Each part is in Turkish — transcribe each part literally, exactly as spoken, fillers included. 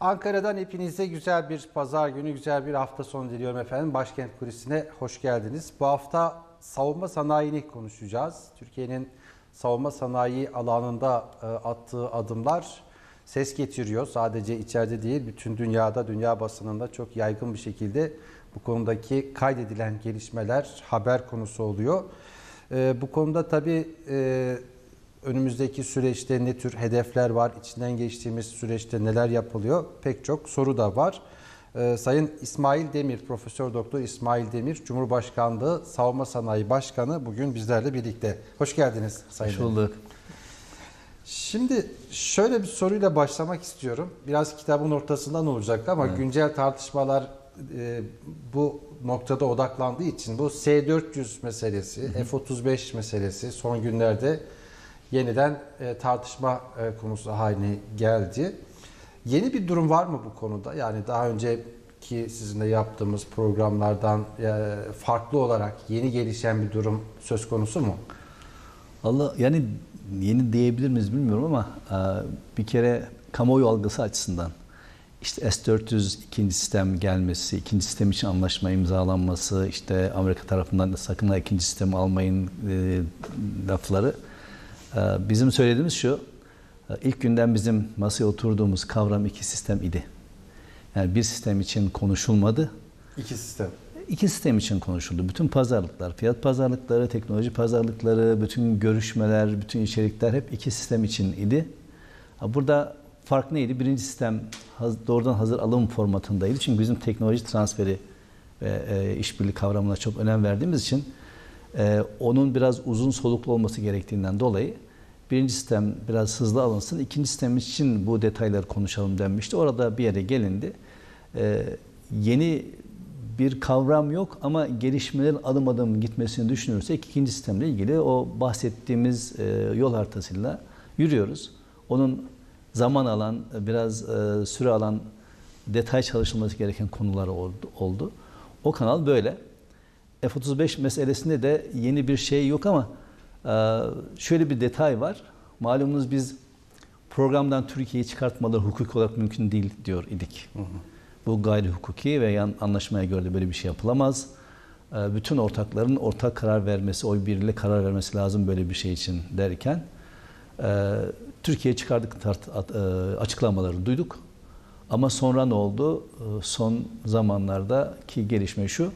Ankara'dan hepinize güzel bir pazar günü, güzel bir hafta sonu diliyorum efendim. Başkent Kulisi'ne hoş geldiniz. Bu hafta savunma sanayini konuşacağız. Türkiye'nin savunma sanayi alanında attığı adımlar ses getiriyor. Sadece içeride değil, bütün dünyada, dünya basınında çok yaygın bir şekilde bu konudaki kaydedilen gelişmeler haber konusu oluyor. Bu konuda tabii önümüzdeki süreçte ne tür hedefler var, içinden geçtiğimiz süreçte neler yapılıyor, pek çok soru da var. Ee, Sayın İsmail Demir, Profesör Doktor İsmail Demir, Cumhurbaşkanlığı Savunma Sanayi Başkanı bugün bizlerle birlikte. Hoş geldiniz Sayın Demir. Hoş bulduk. Şimdi şöyle bir soruyla başlamak istiyorum. Biraz kitabın ortasından olacak ama evet, güncel tartışmalar e, bu noktada odaklandığı için bu S dört yüz meselesi, hı hı. F otuz beş meselesi son günlerde yeniden e, tartışma e, konusu haline geldi. Yeni bir durum var mı bu konuda? Yani daha önceki sizinle yaptığımız programlardan e, farklı olarak yeni gelişen bir durum söz konusu mu? Allah yani yeni diyebilir miyiz bilmiyorum ama e, bir kere kamuoyu algısı açısından işte S dört yüz ikinci sistem gelmesi, ikinci sistem için anlaşma imzalanması, işte Amerika tarafından da sakın ha ikinci sistemi almayın e, lafları. Bizim söylediğimiz şu, ilk günden bizim masaya oturduğumuz kavram iki sistem idi. Yani bir sistem için konuşulmadı. İki sistem. İki sistem için konuşuldu. Bütün pazarlıklar, fiyat pazarlıkları, teknoloji pazarlıkları, bütün görüşmeler, bütün içerikler hep iki sistem için idi. Burada fark neydi? Birinci sistem doğrudan hazır alım formatındaydı. Çünkü bizim teknoloji transferi ve işbirliği kavramına çok önem verdiğimiz için Ee, onun biraz uzun soluklu olması gerektiğinden dolayı birinci sistem biraz hızlı alınsın, ikinci sistem için bu detayları konuşalım denmişti. Orada bir yere gelindi. Ee, yeni bir kavram yok ama gelişmelerin adım adım gitmesini düşünürsek ikinci sistemle ilgili o bahsettiğimiz e, yol haritasıyla yürüyoruz. Onun zaman alan, biraz e, süre alan, detay çalışılması gereken konular oldu. oldu. O kanal böyle. F otuz beş meselesinde de yeni bir şey yok ama şöyle bir detay var. Malumunuz biz programdan Türkiye'yi çıkartmaları hukuki olarak mümkün değil diyor idik. Hı hı. Bu gayri hukuki ve yan anlaşmaya göre de böyle bir şey yapılamaz. Bütün ortakların ortak karar vermesi, oy birliğiyle karar vermesi lazım böyle bir şey için derken Türkiye'yi çıkardık açıklamalarını duyduk. Ama sonra ne oldu? Son zamanlardaki gelişme şu.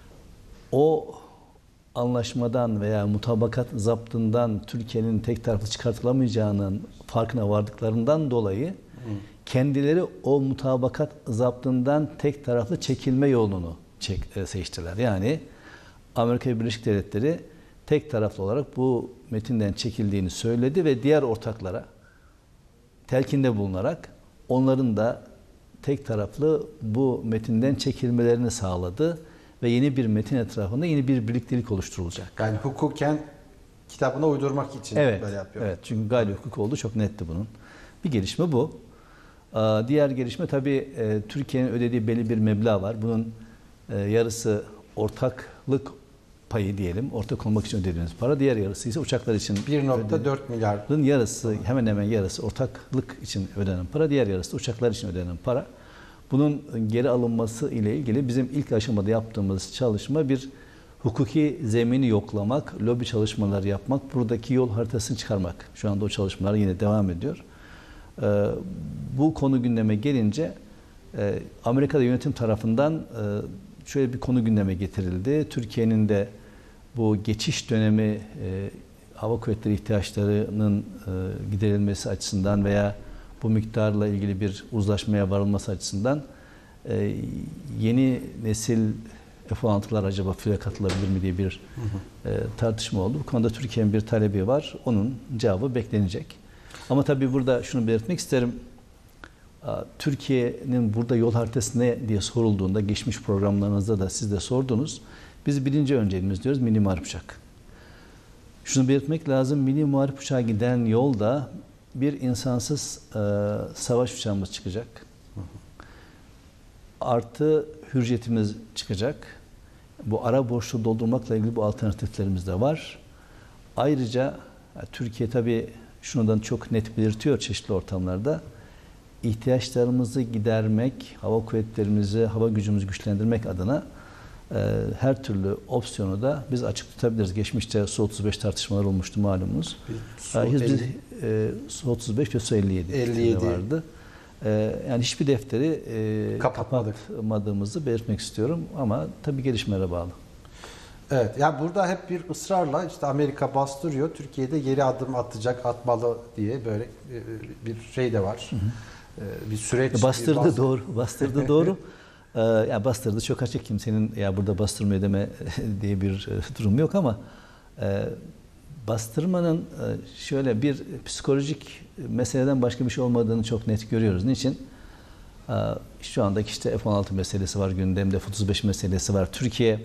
O anlaşmadan veya mutabakat zaptından Türkiye'nin tek taraflı çıkartılamayacağının farkına vardıklarından dolayı Hı. kendileri o mutabakat zaptından tek taraflı çekilme yolunu çek, seçtiler. Yani Amerika Birleşik Devletleri tek taraflı olarak bu metinden çekildiğini söyledi ve diğer ortaklara telkinde bulunarak onların da tek taraflı bu metinden çekilmelerini sağladı. Ve yeni bir metin etrafında yeni bir birliktelik oluşturulacak. Yani hukuken kitabına uydurmak için evet, böyle yapıyor. Evet, çünkü gayri hukuk oldu, çok netti bunun. Bir gelişme bu. Diğer gelişme tabii Türkiye'nin ödediği belli bir meblağ var. Bunun yarısı ortaklık payı diyelim, ortak olmak için ödediğimiz para. Diğer yarısı ise uçaklar için bir nokta dört milyarın yarısı, hemen hemen yarısı ortaklık için ödenen para, diğer yarısı da uçaklar için ödenen para. Bunun geri alınması ile ilgili bizim ilk aşamada yaptığımız çalışma bir hukuki zemini yoklamak, lobi çalışmaları yapmak, buradaki yol haritasını çıkarmak. Şu anda o çalışmalar yine devam ediyor. Ee, bu konu gündeme gelince e, Amerika'da yönetim tarafından e, şöyle bir konu gündeme getirildi. Türkiye'nin de bu geçiş dönemi e, hava kuvvetleri ihtiyaçlarının e, giderilmesi açısından veya bu miktarla ilgili bir uzlaşmaya varılması açısından e, yeni nesil F on altılar acaba filoya katılabilir mi diye bir hı hı. E, tartışma oldu. Bu konuda Türkiye'nin bir talebi var. Onun cevabı beklenecek. Ama tabii burada şunu belirtmek isterim. Türkiye'nin burada yol haritası ne diye sorulduğunda geçmiş programlarınızda da siz de sordunuz. Biz birinci önceliğimiz diyoruz milli muharip uçak. Şunu belirtmek lazım. Milli muharip uçağa giden yolda bir insansız e, savaş uçağımız çıkacak. Hı hı. Artı hürjetimiz çıkacak. Bu ara boşluğu doldurmakla ilgili bu alternatiflerimiz de var. Ayrıca Türkiye tabii şundan çok net belirtiyor çeşitli ortamlarda. ihtiyaçlarımızı gidermek, hava kuvvetlerimizi, hava gücümüzü güçlendirmek adına e, her türlü opsiyonu da biz açık tutabiliriz. Geçmişte Su otuz beş tartışmalar olmuştu malumunuz. Su E, biz, elli. e, Su otuz beş ve Su elli yedi, elli yedi vardı. E, yani hiçbir defteri e, Kapatmadık. kapatmadığımızı belirtmek istiyorum ama tabii gelişmelere bağlı. Evet, yani burada hep bir ısrarla işte Amerika bastırıyor, Türkiye'de geri adım atacak, atmalı diye böyle bir şey de var. Hı hı. Bir süreç. Bastırdı bir bastır... doğru, bastırdı doğru. Ee, yani bastırdı çok açık, kimsenin ya burada bastırmıyor deme diye bir durum yok ama e, bastırmanın e, şöyle bir psikolojik meseleden başka bir şey olmadığını çok net görüyoruz. Niçin? E, şu andaki işte F on altı meselesi var gündemde, F otuz beş meselesi var. Türkiye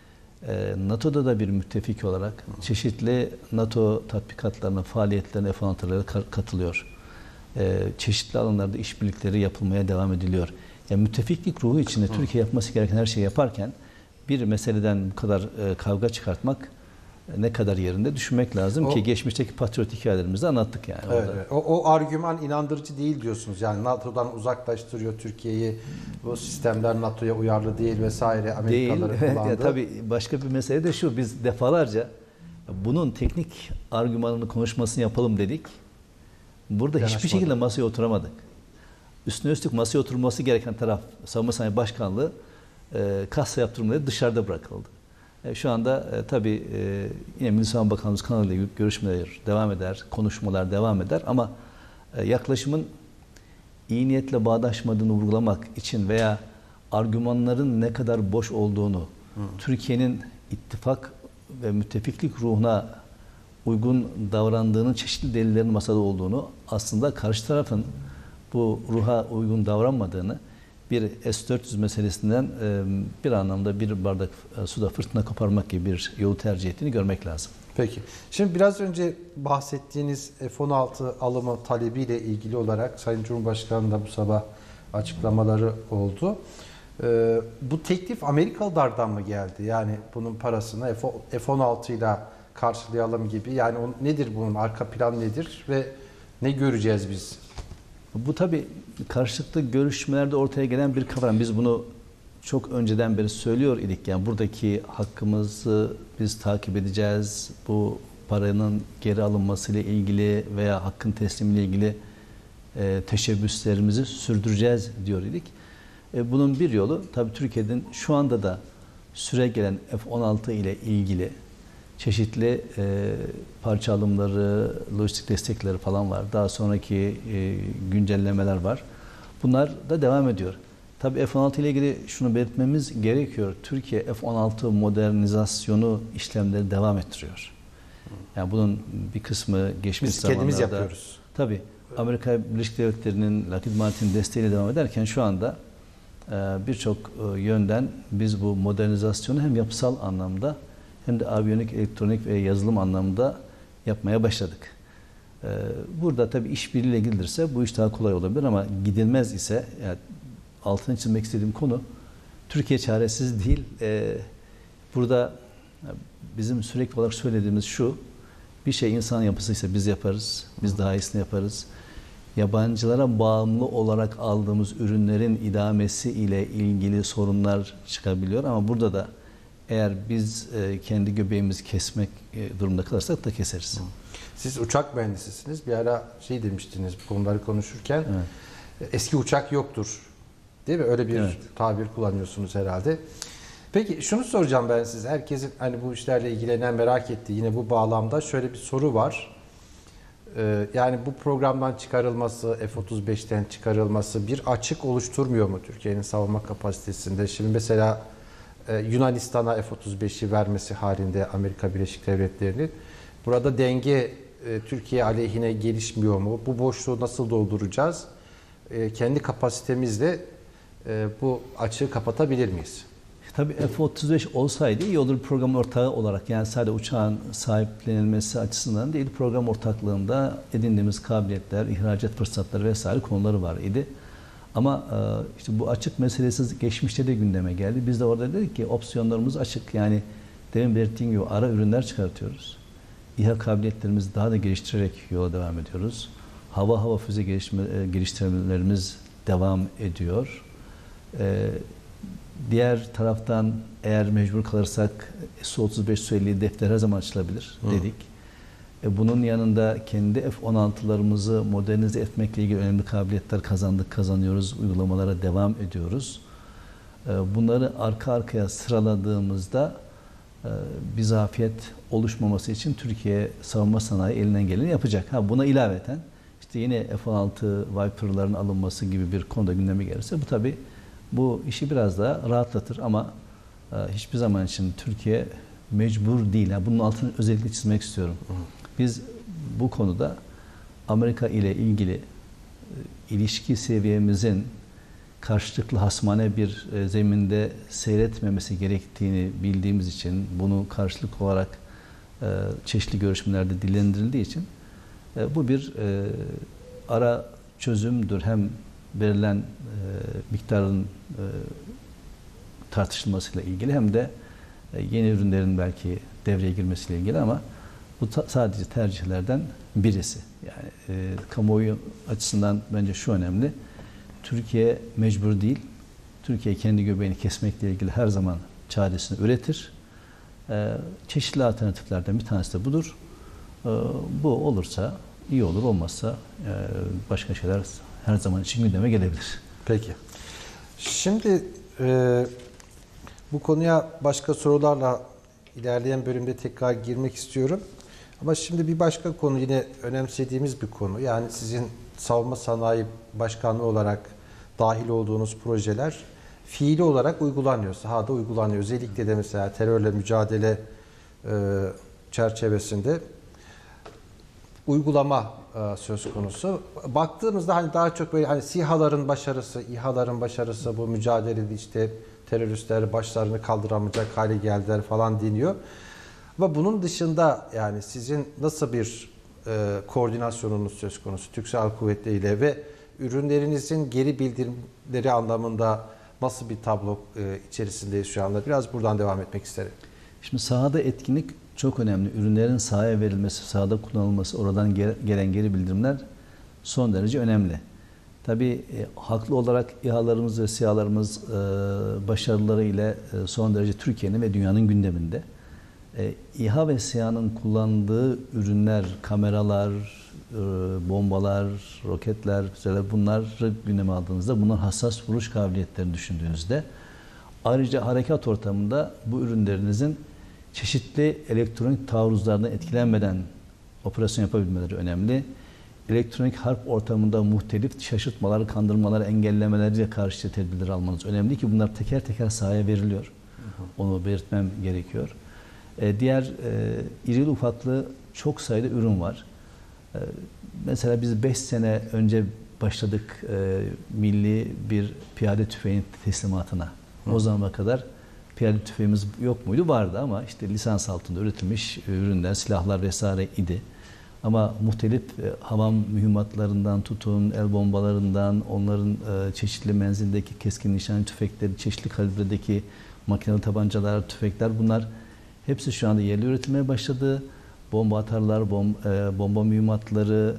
NATO'da da bir müttefik olarak çeşitli NATO tatbikatlarına, faaliyetlerine F on altılara katılıyor. Çeşitli alanlarda işbirlikleri yapılmaya devam ediliyor. Yani müttefiklik ruhu içinde Türkiye yapması gereken her şeyi yaparken bir meseleden bu kadar kavga çıkartmak ne kadar yerinde düşünmek lazım o, ki geçmişteki patriot hikayelerimizi anlattık yani. Evet, evet. O, o argüman inandırıcı değil diyorsunuz. Yani NATO'dan uzaklaştırıyor Türkiye'yi. Bu sistemler NATO'ya uyarlı değil vesaire. Amerikalıların değil. kullandığı. Ya, tabii başka bir mesele de şu. Biz defalarca bunun teknik argümanını konuşmasını yapalım dedik. Burada Yanaşmadı. Hiçbir şekilde masaya oturamadık. Üstüne üstlük masaya oturması gereken taraf Savunma Sanayi Başkanlığı e, kasa yaptırımları dışarıda bırakıldı. Şu anda e, tabii e, yine Milli Savunma Bakanımız kanalıyla görüşmeler devam eder, konuşmalar devam eder ama e, yaklaşımın iyi niyetle bağdaşmadığını vurgulamak için veya argümanların ne kadar boş olduğunu, Hı. Türkiye'nin ittifak ve müttefiklik ruhuna uygun davrandığının çeşitli delillerin masada olduğunu, aslında karşı tarafın bu ruha uygun davranmadığını, bir S dört yüz meselesinden bir anlamda bir bardak suda fırtına koparmak gibi bir yolu tercih ettiğini görmek lazım. Peki. Şimdi biraz önce bahsettiğiniz F on altı alımı talebiyle ilgili olarak Sayın Cumhurbaşkanı da bu sabah açıklamaları oldu. Bu teklif Amerikalılardan mı geldi? Yani bunun parasını F on altı ile karşılayalım gibi. Yani nedir bunun arka plan nedir ve ne göreceğiz biz? Bu tabii karşılıklı görüşmelerde ortaya gelen bir kavram. Biz bunu çok önceden beri söylüyor idik. Yani buradaki hakkımızı biz takip edeceğiz. Bu paranın geri alınmasıyla ilgili veya hakkın teslimiyle ilgili e, teşebbüslerimizi sürdüreceğiz diyor idik. E, bunun bir yolu tabii Türkiye'nin şu anda da süre gelen F on altı ile ilgili çeşitli e, parça alımları, lojistik destekleri falan var. Daha sonraki e, güncellemeler var. Bunlar da devam ediyor. Tabii F on altı ile ilgili şunu belirtmemiz gerekiyor. Türkiye F on altı modernizasyonu işlemleri devam ettiriyor. Yani bunun bir kısmı geçmiş Biz zamanlarda... kendimiz yapıyoruz. Tabii. Amerika Birleşik Devletleri'nin Lockheed Martin desteğiyle devam ederken şu anda e, birçok e, yönden biz bu modernizasyonu hem yapısal anlamda hem de aviyonik, elektronik ve yazılım anlamında yapmaya başladık. Ee, burada tabii işbirliğiyle gidilirse bu iş daha kolay olabilir ama gidilmez ise, yani altını çizmek istediğim konu, Türkiye çaresiz değil. Ee, burada bizim sürekli olarak söylediğimiz şu, bir şey insan yapısıysa biz yaparız, biz daha iyisini yaparız. Yabancılara bağımlı olarak aldığımız ürünlerin idamesi ile ilgili sorunlar çıkabiliyor ama burada da eğer biz e, kendi göbeğimizi kesmek e, durumunda kalırsak da keseriz. Siz uçak mühendisisiniz. Bir ara şey demiştiniz bunları konuşurken, evet. Eski uçak yoktur. Değil mi? Öyle bir evet. tabir kullanıyorsunuz herhalde. Peki şunu soracağım ben size. Herkesin hani bu işlerle ilgilenen merak ettiği yine bu bağlamda şöyle bir soru var. Ee, yani bu programdan çıkarılması, F otuz beşten çıkarılması bir açık oluşturmuyor mu Türkiye'nin savunma kapasitesinde? Şimdi mesela Yunanistan'a F otuz beşi vermesi halinde Amerika Birleşik Devletleri'nin burada denge Türkiye aleyhine gelişmiyor mu? Bu boşluğu nasıl dolduracağız? Kendi kapasitemizle bu açığı kapatabilir miyiz? Tabii F otuz beş olsaydı iyi olur, program ortağı olarak, yani sadece uçağın sahiplenilmesi açısından değil, program ortaklığında edindiğimiz kabiliyetler, ihracat fırsatları vesaire konuları var idi. Ama işte bu açık meselesi geçmişte de gündeme geldi. Biz de orada dedik ki opsiyonlarımız açık. Yani demin belirttiğim gibi ara ürünler çıkartıyoruz. İHA kabiliyetlerimizi daha da geliştirerek yola devam ediyoruz. hava hava füze gelişme, geliştirmelerimiz devam ediyor. E, diğer taraftan eğer mecbur kalırsak S otuz beş Su elli defter her zaman açılabilir dedik. E, bunun yanında kendi F on altılarımızı modernize etmekle ilgili önemli kabiliyetler kazandık, kazanıyoruz, uygulamalara devam ediyoruz. E, bunları arka arkaya sıraladığımızda e, bir zafiyet oluşmaması için Türkiye savunma sanayi elinden geleni yapacak. Ha, buna ilaveten işte yine F on altı Viper'ların alınması gibi bir konuda gündeme gelirse bu tabii bu işi biraz daha rahatlatır ama e, hiçbir zaman için Türkiye mecbur değil. Yani bunun altını özellikle çizmek istiyorum. Biz bu konuda Amerika ile ilgili e, ilişki seviyemizin karşılıklı hasmane bir e, zeminde seyretmemesi gerektiğini bildiğimiz için bunu karşılık olarak e, çeşitli görüşmelerde dillendirildiği için e, bu bir e, ara çözümdür. Hem verilen e, miktarın e, tartışılmasıyla ilgili hem de e, yeni ürünlerin belki devreye girmesiyle ilgili ama bu ta- sadece tercihlerden birisi. Yani e, kamuoyu açısından bence şu önemli. Türkiye mecbur değil. Türkiye kendi göbeğini kesmekle ilgili her zaman çaresini üretir. E, çeşitli alternatiflerden bir tanesi de budur. E, bu olursa iyi olur, olmazsa e, başka şeyler her zaman için gündeme gelebilir. Peki. Şimdi e, bu konuya başka sorularla ilerleyen bölümde tekrar girmek istiyorum. Ama şimdi bir başka konu yine önemsediğimiz bir konu. Yani sizin savunma sanayi başkanlığı olarak dahil olduğunuz projeler fiili olarak uygulanıyor, sahada uygulanıyor. Özellikle de mesela terörle mücadele e, çerçevesinde uygulama e, söz konusu. Baktığımızda hani daha çok böyle hani SİHA'ların başarısı, İHA'ların başarısı, bu mücadelede işte teröristler başlarını kaldıramayacak hale geldiler falan deniyor. Ama bunun dışında yani sizin nasıl bir e, koordinasyonunuz söz konusu Türk Silahlı Kuvvetleri ile ve ürünlerinizin geri bildirimleri anlamında nasıl bir tablo e, içerisindeyiz şu anda? Biraz buradan devam etmek isterim. Şimdi sahada etkinlik çok önemli. Ürünlerin sahaya verilmesi, sahada kullanılması, oradan gelen geri bildirimler son derece önemli. Tabii e, haklı olarak İHA'larımız ve SİHA'larımız e, başarıları ile e, son derece Türkiye'nin ve dünyanın gündeminde. E, İHA ve SİHA'nın kullandığı ürünler, kameralar, e, bombalar, roketler, füzeler bunları gündeme aldığınızda bunların hassas vuruş kabiliyetlerini düşündüğünüzde ayrıca harekat ortamında bu ürünlerinizin çeşitli elektronik taarruzlardan etkilenmeden operasyon yapabilmeleri önemli. Elektronik harp ortamında muhtelif şaşırtmaları, kandırmaları, engellemeleriyle karşı tedbirler almanız önemli ki bunlar teker teker sahaya veriliyor. Onu belirtmem gerekiyor. Ee, diğer e, irili ufaklı çok sayıda ürün var. Ee, mesela biz beş sene önce başladık e, milli bir piyade tüfeğin teslimatına. Hı. O zamana kadar piyade tüfeğimiz yok muydu? Vardı ama işte lisans altında üretilmiş ürünler, silahlar vesaire idi. Ama muhtelif e, hava mühimmatlarından tutun, el bombalarından, onların e, çeşitli menzildeki keskin nişancı tüfekleri, çeşitli kalibredeki makinalı tabancalar, tüfekler bunlar hepsi şu anda yerli üretilmeye başladı. Bomba atarlar, bom, e, bomba mühimmatları,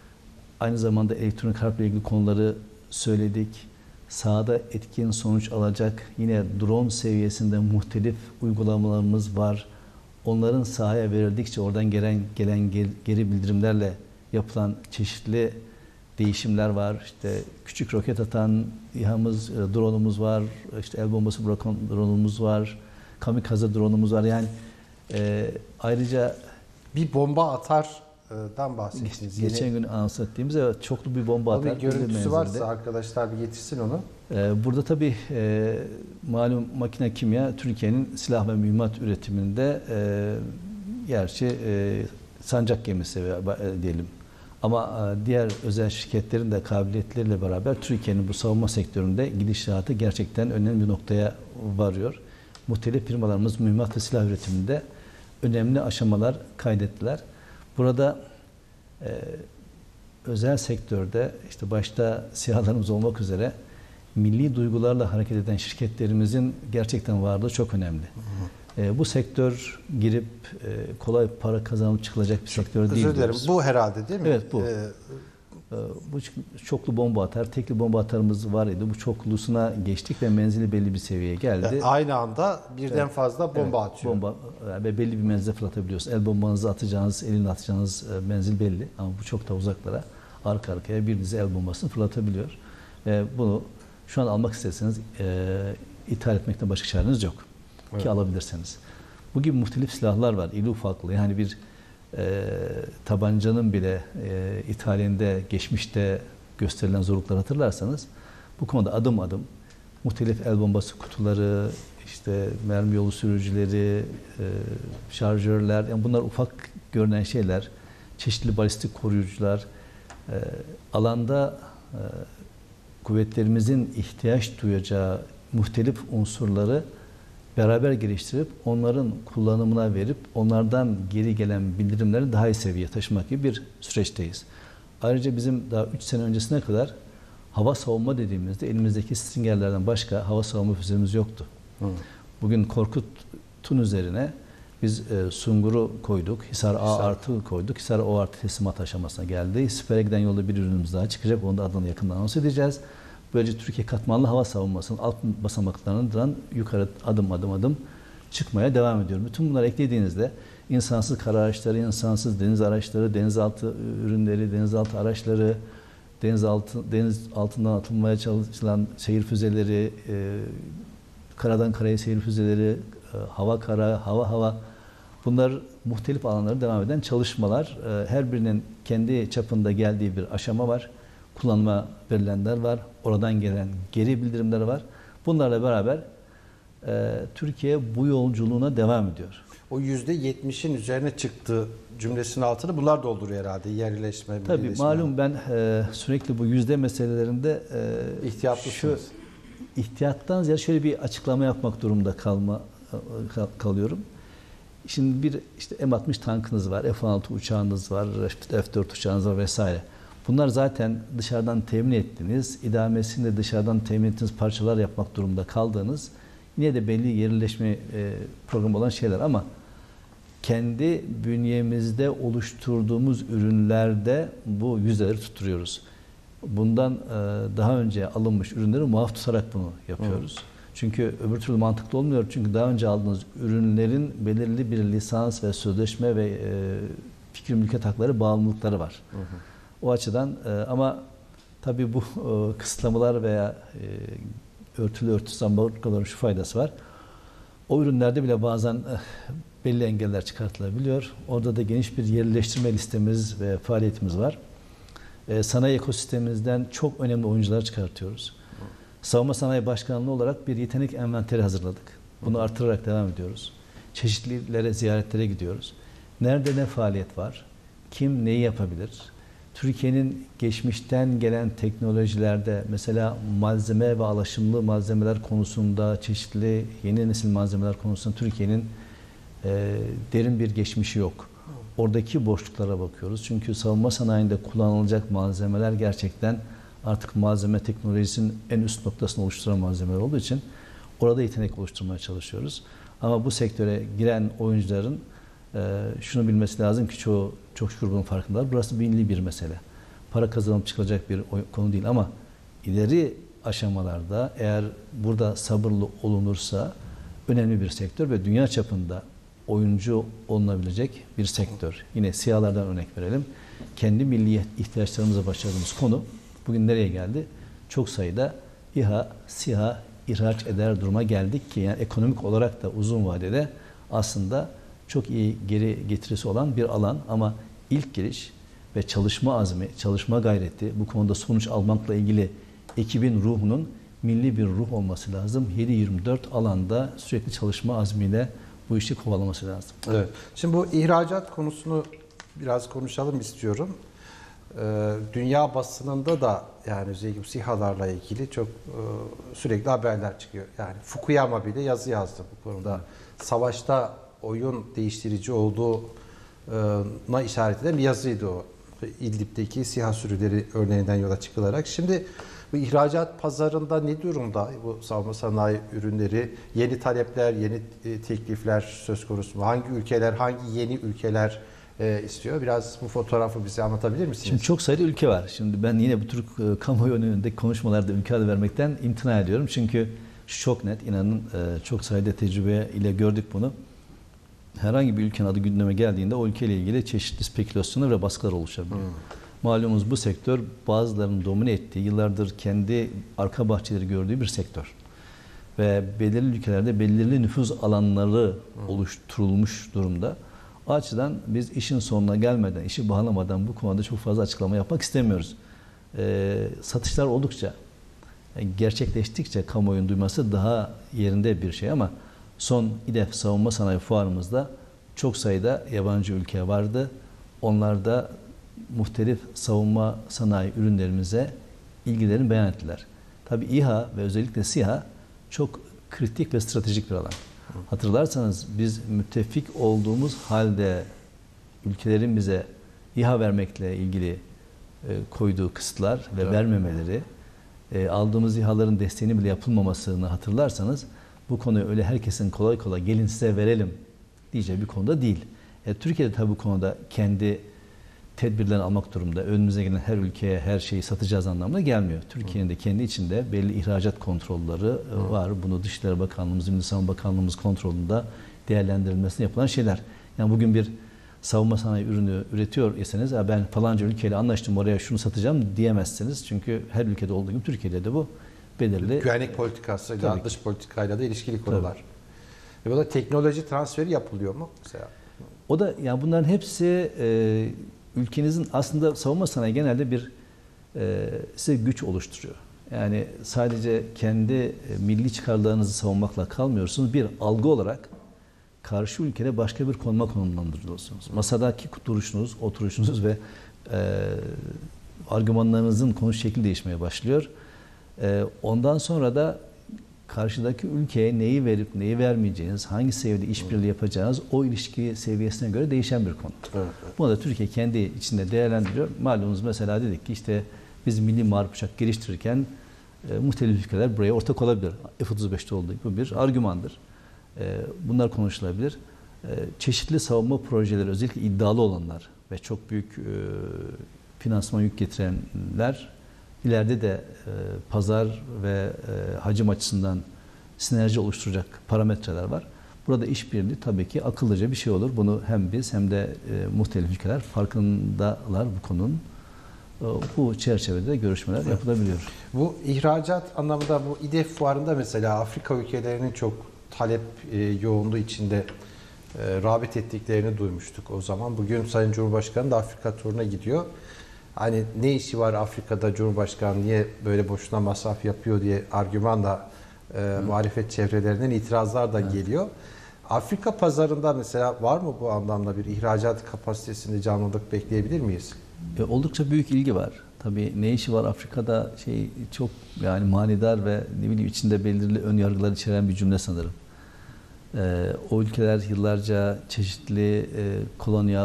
aynı zamanda elektronik harple ilgili konuları söyledik. Sahada etkin sonuç alacak yine drone seviyesinde muhtelif uygulamalarımız var. Onların sahaya verildikçe oradan gelen gelen geri bildirimlerle yapılan çeşitli değişimler var. İşte küçük roket atan İHA'mız, drone'umuz var. İşte el bombası bırakan drone'umuz var. Kamikaze drone'umuz var. Yani e, ayrıca bir bomba atardan bahsettiniz. Geçen Yeni... gün anons ettiğimiz evet, çoklu bir bomba atar. Bir görüntüsü varsa arkadaşlar bir getirsin onu. Ee, burada tabii e, malum makine kimya Türkiye'nin silah ve mühimmat üretiminde e, gerçi e, sancak gemisi e, diyelim. Ama e, diğer özel şirketlerin de kabiliyetleriyle beraber Türkiye'nin bu savunma sektöründe gidişatı gerçekten önemli bir noktaya varıyor. Muhtelif firmalarımız mühimmat ve silah üretiminde önemli aşamalar kaydettiler. Burada e, özel sektörde işte başta SİHA'larımız olmak üzere milli duygularla hareket eden şirketlerimizin gerçekten varlığı çok önemli. Hı hı. E, bu sektör girip e, kolay para kazanıp çıkılacak bir sektör değil. Özür dilerim. Bu herhalde değil mi? Evet bu. Ee, Bu çoklu bomba atar, tekli bomba atarımız var idi. Bu çoklusuna geçtik ve menzili belli bir seviyeye geldi. Yani aynı anda birden evet. fazla bomba evet, atıyor. Bomba ve belli bir menzile fırlatabiliyorsunuz. El bombanızı atacağınız, elinle atacağınız menzil belli. Ama bu çok da uzaklara arka arkaya bir dizi el bombasını fırlatabiliyor. Ve bunu şu an almak isterseniz e, ithal etmekten başka çareniz yok. Evet. Ki alabilirseniz. Bu gibi muhtelif silahlar var. İli ufaklı. Yani bir e, tabancanın bile e, ithalinde, geçmişte gösterilen zorlukları hatırlarsanız bu konuda adım adım muhtelif el bombası kutuları, işte mermi yolu sürücüleri, e, şarjörler, yani bunlar ufak görünen şeyler, çeşitli balistik koruyucular, e, alanda e, kuvvetlerimizin ihtiyaç duyacağı muhtelif unsurları beraber geliştirip onların kullanımına verip onlardan geri gelen bildirimleri daha iyi seviyeye taşımak gibi bir süreçteyiz. Ayrıca bizim daha üç sene öncesine kadar hava savunma dediğimizde elimizdeki Stinger'lerden başka hava savunma füzelerimiz yoktu. Hı. Bugün Korkut'un üzerine biz e, Sungur'u koyduk, Hisar A artı koyduk, Hisar O artı teslimat aşamasına geldi. Siper'e giden yolda bir ürünümüz daha çıkacak, onu da adını yakında anons edeceğiz. Böylece Türkiye katmanlı hava savunmasının alt basamaklarından yukarı adım adım adım çıkmaya devam ediyor. Bütün bunları eklediğinizde insansız kara araçları, insansız deniz araçları, denizaltı ürünleri, denizaltı araçları, denizaltı deniz altından atılmaya çalışılan seyir füzeleri, e, karadan karaya seyir füzeleri, e, hava kara, hava hava, bunlar muhtelif alanlara devam eden çalışmalar. E, her birinin kendi çapında geldiği bir aşama var. Kullanıma verilenler var. Oradan gelen geri bildirimler var. Bunlarla beraber e, Türkiye bu yolculuğuna devam ediyor. O yüzde yetmişin üzerine çıktı cümlesinin altını bunlar dolduruyor herhalde. Yerleşme, tabii malum ben e, sürekli bu yüzde meselelerinde e, ihtiyatlısınız. Şu ihtiyattan ziyade şöyle bir açıklama yapmak durumunda kalma kal, kalıyorum. Şimdi bir işte M altmış tankınız var, F on altı uçağınız var, F dört uçağınız var vesaire. Bunlar zaten dışarıdan temin ettiğiniz, idamesini de dışarıdan temin ettiğiniz parçalar yapmak durumunda kaldığınız, yine de belli yerleşme e, programı olan şeyler ama kendi bünyemizde oluşturduğumuz ürünlerde bu yüzdeleri tutturuyoruz. Bundan e, daha önce alınmış ürünleri muaf tutarak bunu yapıyoruz. Hı. Çünkü öbür türlü mantıklı olmuyor. Çünkü daha önce aldığınız ürünlerin belirli bir lisans ve sözleşme ve e, fikir mülkiyet hakları bağımlılıkları var. Hı hı. O açıdan e, ama tabii bu e, kısıtlamalar veya e, örtülü örtüsüz ambargoların şu faydası var. O ürünlerde bile bazen e, belli engeller çıkartılabiliyor. Orada da geniş bir yerleştirme listemiz ve faaliyetimiz var. E, sanayi ekosistemimizden çok önemli oyuncular çıkartıyoruz. Hı. Savunma Sanayi Başkanlığı olarak bir yetenek envanteri hazırladık. Bunu Hı. artırarak devam ediyoruz. Çeşitlilere, ziyaretlere gidiyoruz. Nerede ne faaliyet var? Kim neyi yapabilir? Türkiye'nin geçmişten gelen teknolojilerde mesela malzeme ve alaşımlı malzemeler konusunda, çeşitli yeni nesil malzemeler konusunda Türkiye'nin e, derin bir geçmişi yok. Oradaki boşluklara bakıyoruz. Çünkü savunma sanayinde kullanılacak malzemeler gerçekten artık malzeme teknolojisinin en üst noktasını oluşturan malzemeler olduğu için orada yetenek oluşturmaya çalışıyoruz. Ama bu sektöre giren oyuncuların e, şunu bilmesi lazım ki çoğu çok şükür bunun farkındalar. Burası milli bir mesele. Para kazanıp çıkacak bir konu değil ama ileri aşamalarda eğer burada sabırlı olunursa önemli bir sektör ve dünya çapında oyuncu olunabilecek bir sektör. Yine SİHA'lardan örnek verelim. Kendi milli ihtiyaçlarımıza başladığımız konu bugün nereye geldi? Çok sayıda İHA, SİHA ihraç eder duruma geldik ki yani ekonomik olarak da uzun vadede aslında çok iyi geri getirisi olan bir alan ama ilk giriş ve çalışma azmi, çalışma gayreti, bu konuda sonuç almakla ilgili ekibin ruhunun milli bir ruh olması lazım. yedi yirmi dört alanda sürekli çalışma azmiyle bu işi kovalaması lazım. Evet. Şimdi bu ihracat konusunu biraz konuşalım istiyorum. Ee, dünya basınında da yani özellikle SİHA'larla ilgili çok e, sürekli haberler çıkıyor. Yani Fukuyama bile yazı yazdı bu konuda. Savaşta oyun değiştirici olduğuna işaret eden bir yazıydı o. İdlib'deki SİHA sürüleri örneğinden yola çıkılarak. Şimdi bu ihracat pazarında ne durumda bu savunma sanayi ürünleri? Yeni talepler, yeni teklifler söz konusu mu? Hangi ülkeler, hangi yeni ülkeler e, istiyor. Biraz bu fotoğrafı bize anlatabilir misiniz? Şimdi çok sayıda ülke var. Şimdi ben yine bu tür e, kamuoyu önündeki konuşmalarda ülke adı vermekten imtina ediyorum. Çünkü çok net, inanın e, çok sayıda tecrübe ile gördük bunu. Herhangi bir ülkenin adı gündeme geldiğinde o ülkeyle ilgili çeşitli spekülasyonlar ve baskılar oluşabiliyor. Hmm. Malumunuz bu sektör bazılarının domine ettiği, yıllardır kendi arka bahçeleri gördüğü bir sektör. Ve belirli ülkelerde belirli nüfuz alanları hmm. oluşturulmuş durumda. O açıdan biz işin sonuna gelmeden, işi bağlamadan bu konuda çok fazla açıklama yapmak istemiyoruz. Ee, satışlar oldukça, yani gerçekleştikçe kamuoyunun duyması daha yerinde bir şey ama son İDEF Savunma Sanayi Fuarımızda çok sayıda yabancı ülke vardı. Onlar da muhtelif savunma sanayi ürünlerimize ilgilerini beyan ettiler. Tabii İHA ve özellikle SİHA çok kritik ve stratejik bir alan. Hatırlarsanız biz müttefik olduğumuz halde ülkelerin bize İHA vermekle ilgili e, koyduğu kısıtlar ve evet. vermemeleri, e, aldığımız İHA'ların desteğini bile yapılmamasını hatırlarsanız bu konuyu öyle herkesin kolay kolay gelin size verelim diyeceği bir konuda değil. E, Türkiye'de tabii bu konuda kendi tedbirlerini almak durumunda. Önümüze gelen her ülkeye her şeyi satacağız anlamına gelmiyor. Türkiye'nin de kendi içinde belli ihracat kontrolleri Hı. var. Bunu Dışişleri Bakanlığımız, Milli Savunma Bakanlığımız kontrolünde değerlendirilmesine yapılan şeyler. Yani bugün bir savunma sanayi ürünü üretiyor iseniz ben falanca ülkeyle anlaştım oraya şunu satacağım diyemezsiniz. Çünkü her ülkede olduğu gibi Türkiye'de de bu belirli. Güvenlik politikasıyla, dış politikayla da ilişkili konular. Tabii. Ve o da teknoloji transferi yapılıyor mu mesela? O da yani bunların hepsi e, ülkenizin aslında savunma sanayi genelde bir e, size güç oluşturuyor. Yani sadece kendi e, milli çıkarlarınızı savunmakla kalmıyorsunuz. Bir algı olarak karşı ülkede başka bir konuma konumlandırılıyorsunuz. Masadaki duruşunuz, oturuşunuz ve e, argümanlarınızın konuş şekli değişmeye başlıyor. E, ondan sonra da karşıdaki ülkeye neyi verip neyi vermeyeceğiniz, hangi seviyede işbirliği yapacağınız o ilişki seviyesine göre değişen bir konu. Evet, evet. Bunu da Türkiye kendi içinde değerlendiriyor. Malumunuz mesela dedik ki işte biz milli muharip uçak geliştirirken e, muhtelif ülkeler buraya ortak olabilir. F otuz beşte olduğu gibi bir argümandır. E, bunlar konuşulabilir. E, çeşitli savunma projeleri özellikle iddialı olanlar ve çok büyük e, finansman yük getirenler İleride de e, pazar ve e, hacim açısından sinerji oluşturacak parametreler var. Burada işbirliği tabii ki akıllıca bir şey olur. Bunu hem biz hem de e, muhtelif ülkeler farkındalar bu konunun. E, bu çerçevede görüşmeler evet. yapılabiliyor. Bu ihracat anlamında bu İDEF fuarında mesela Afrika ülkelerinin çok talep e, yoğunluğu içinde e, rağbet ettiklerini duymuştuk o zaman. Bugün Sayın Cumhurbaşkanı da Afrika turuna gidiyor. Hani ne işi var Afrika'da Cumhurbaşkanı niye böyle boşuna masraf yapıyor diye argümanla e, muhalefet çevrelerinden itirazlar da evet. geliyor. Afrika pazarında mesela var mı bu anlamda bir ihracat kapasitesinde canlılık bekleyebilir miyiz? E, oldukça büyük ilgi var. Tabii ne işi var Afrika'da şey çok yani manidar ve ne bileyim içinde belirli ön yargılar içeren bir cümle sanırım. E, o ülkeler yıllarca çeşitli e, kolonyal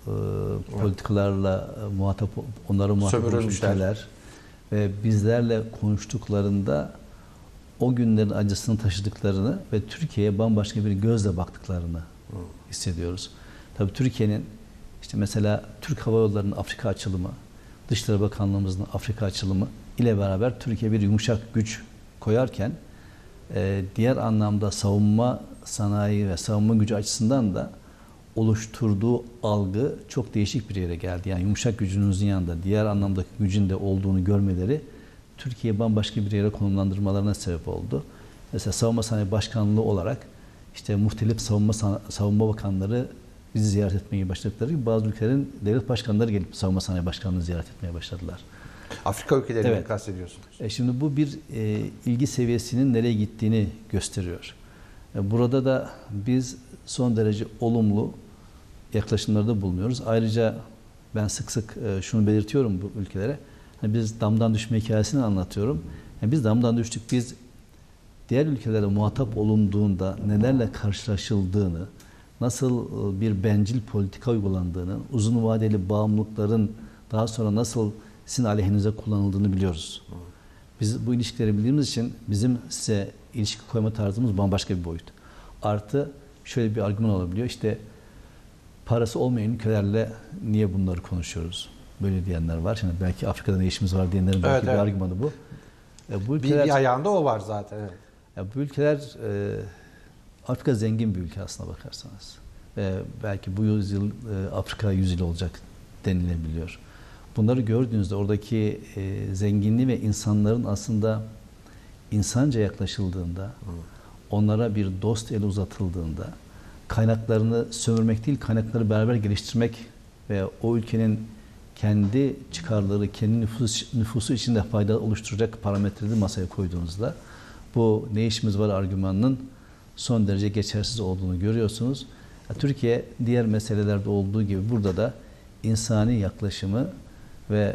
e, politikalarla e, muhatap, onları muhatap olmuş ülkeler ve bizlerle konuştuklarında o günlerin acısını taşıdıklarını ve Türkiye'ye bambaşka bir gözle baktıklarını hmm. hissediyoruz. Tabii Türkiye'nin işte mesela Türk Hava Yolları'nın Afrika açılımı, Dışişleri Bakanlığımızın Afrika açılımı ile beraber Türkiye bir yumuşak güç koyarken e, diğer anlamda savunma sanayi ve savunma gücü açısından da oluşturduğu algı çok değişik bir yere geldi. Yani yumuşak gücünüzün yanında diğer anlamdaki gücün de olduğunu görmeleri Türkiye bambaşka bir yere konumlandırmalarına sebep oldu. Mesela Savunma Sanayi Başkanlığı olarak işte muhtelif savunma savunma bakanları bizi ziyaret etmeye başladıkları gibi bazı ülkelerin devlet başkanları gelip Savunma Sanayi Başkanlığı'nı ziyaret etmeye başladılar. Afrika ülkelerini evet. kastediyorsunuz. E şimdi bu bir e, ilgi seviyesinin nereye gittiğini gösteriyor. E, burada da biz son derece olumlu yaklaşımlarda bulunuyoruz. Ayrıca ben sık sık e, şunu belirtiyorum bu ülkelere. Yani biz damdan düşme hikayesini anlatıyorum. Yani biz damdan düştük. Biz diğer ülkelere muhatap olunduğunda nelerle karşılaşıldığını, nasıl bir bencil politika uygulandığını, uzun vadeli bağımlılıkların daha sonra nasıl sizin aleyhinize kullanıldığını biliyoruz. Biz bu ilişkileri bildiğimiz için bizim size ilişki koyma tarzımız bambaşka bir boyut. Artı şöyle bir argüman olabiliyor. İşte parası olmayan ülkelerle niye bunları konuşuyoruz? Böyle diyenler var. Şimdi belki Afrika'da ne işimiz var diyenlerin belki Evet, bir evet. argümanı bu. E, bu Bir, ülkeler, bir ayağında o var zaten. Evet. ya bu ülkeler e, Afrika zengin bir ülke aslına bakarsanız. Ve belki bu yüzyıl e, Afrika yüzyılı olacak denilebiliyor. Bunları gördüğünüzde oradaki e, zenginliği ve insanların aslında insanca yaklaşıldığında, hmm. onlara bir dost eli uzatıldığında, kaynaklarını sömürmek değil, kaynakları beraber geliştirmek ve o ülkenin kendi çıkarları, kendi nüfus, nüfusu içinde fayda oluşturacak parametreleri masaya koyduğunuzda bu ne işimiz var argümanının son derece geçersiz olduğunu görüyorsunuz. Türkiye diğer meselelerde olduğu gibi burada da insani yaklaşımı ve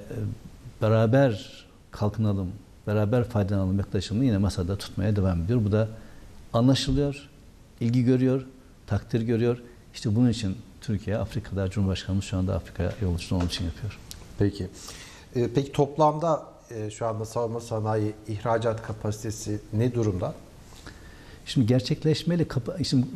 beraber kalkınalım, beraber faydalanalım yaklaşımını yine masada tutmaya devam ediyor. Bu da anlaşılıyor, ilgi görüyor, takdir görüyor. İşte bunun için Türkiye, Afrika'da Cumhurbaşkanımız şu anda Afrika yolculuğunu onun için yapıyor. Peki. Ee, peki toplamda e, şu anda savunma sanayi ihracat kapasitesi ne durumda? Şimdi gerçekleşmeli şimdi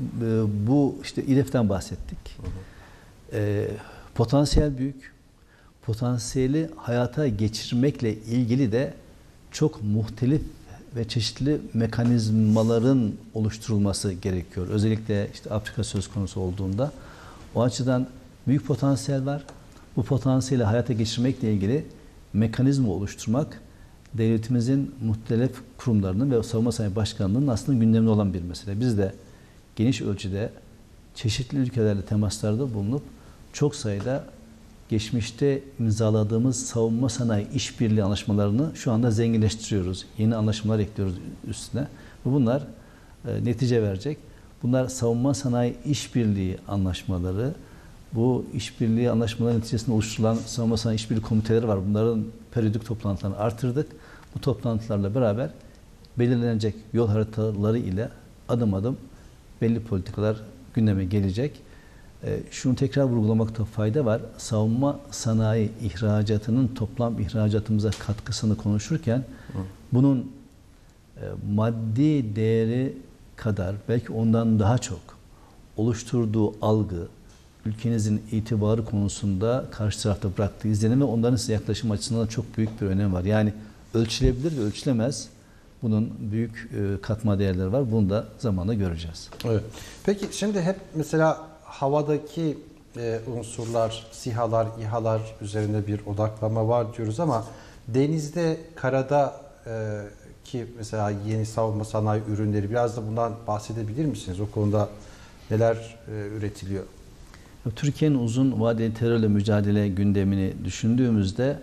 bu işte İ D E F'ten bahsettik. Hı hı. E, potansiyel büyük. Potansiyeli hayata geçirmekle ilgili de çok muhtelif ve çeşitli mekanizmaların oluşturulması gerekiyor. Özellikle işte Afrika söz konusu olduğunda o açıdan büyük potansiyel var. Bu potansiyeli hayata geçirmekle ilgili mekanizma oluşturmak devletimizin muhtelif kurumlarının ve Savunma Sanayi Başkanlığı'nın aslında gündeminde olan bir mesele. Biz de geniş ölçüde çeşitli ülkelerle temaslarda bulunup çok sayıda geçmişte imzaladığımız savunma sanayi işbirliği anlaşmalarını şu anda zenginleştiriyoruz. Yeni anlaşmalar ekliyoruz üstüne. Ve bunlar e, netice verecek. Bunlar savunma sanayi işbirliği anlaşmaları. Bu işbirliği anlaşmaları neticesinde oluşturulan savunma sanayi işbirliği komiteleri var. Bunların periyodik toplantılarını artırdık. Bu toplantılarla beraber belirlenecek yol haritaları ile adım adım belli politikalar gündeme gelecek. E, şunu tekrar vurgulamakta fayda var. Savunma sanayi ihracatının toplam ihracatımıza katkısını konuşurken Hı. bunun e, maddi değeri kadar belki ondan daha çok oluşturduğu algı, ülkenizin itibarı konusunda karşı tarafta bıraktığı izlenim ve onların size yaklaşım açısından çok büyük bir önemi var. Yani ölçülebilir ve ölçülemez. Bunun büyük e, katma değerleri var. Bunu da zamanla göreceğiz. Evet. Peki şimdi hep mesela havadaki e, unsurlar, SİHA'lar, İHA'lar üzerinde bir odaklama var diyoruz ama denizde, karada e, ki mesela yeni savunma sanayi ürünleri biraz da bundan bahsedebilir misiniz? O konuda neler e, üretiliyor? Türkiye'nin uzun vadeli terörle mücadele gündemini düşündüğümüzde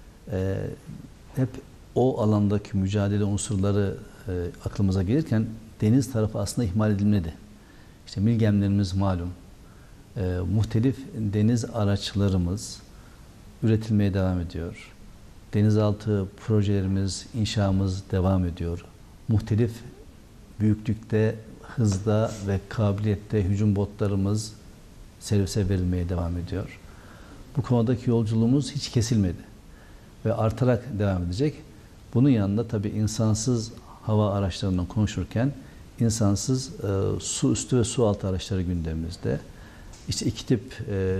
e, hep o alandaki mücadele unsurları e, aklımıza gelirken deniz tarafı aslında ihmal edilmedi. İşte milgemlerimiz malum. E, muhtelif deniz araçlarımız üretilmeye devam ediyor. Denizaltı projelerimiz, inşamız devam ediyor. Muhtelif büyüklükte, hızda ve kabiliyette hücum botlarımız servise verilmeye devam ediyor. Bu konudaki yolculuğumuz hiç kesilmedi ve artarak devam edecek. Bunun yanında tabii insansız hava araçlarından konuşurken insansız e, su üstü ve su altı araçları gündemimizde. İşte iki tip e,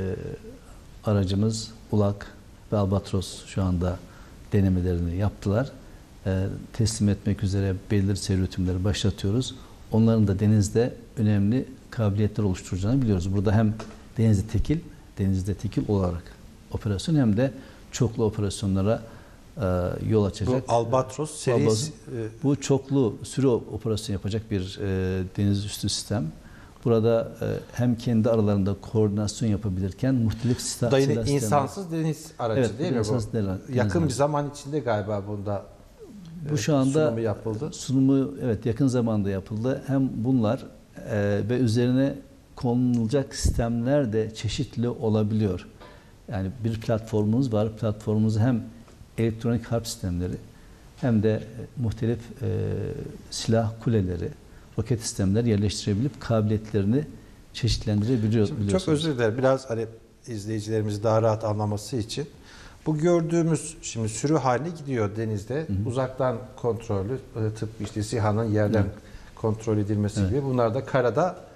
aracımız Ulak ve Albatros şu anda denemelerini yaptılar. E, teslim etmek üzere belirli seyir üretimleri başlatıyoruz. Onların da denizde önemli kabiliyetler oluşturacağını biliyoruz. Burada hem denizde tekil, denizde tekil olarak operasyon hem de çoklu operasyonlara e, yol açacak. Bu Albatros serisi. Bu çoklu sürü operasyon yapacak bir e, deniz üstü sistem. Burada e, hem kendi aralarında koordinasyon yapabilirken muhtelif silah sistemler. İnsansız deniz aracı evet, değil mi bu? Deniz yakın deniz bir zaman içinde galiba bunda bu şu anda sunumu yapıldı. Sunumu evet yakın zamanda yapıldı. Hem bunlar e, ve üzerine konulacak sistemler de çeşitli olabiliyor. Yani bir platformumuz var. Platformumuz hem elektronik harp sistemleri hem de e, muhtelif e, silah kuleleri, roket sistemleri yerleştirebilip kabiliyetlerini çeşitlendirebiliyor. Çok özür dilerim. Biraz hani izleyicilerimiz daha rahat anlaması için. Bu gördüğümüz şimdi sürü haline gidiyor denizde. Hı hı. Uzaktan kontrolü, tıpkı işte SİHA'nın yerden hı. kontrol edilmesi evet. gibi. Bunlar da karada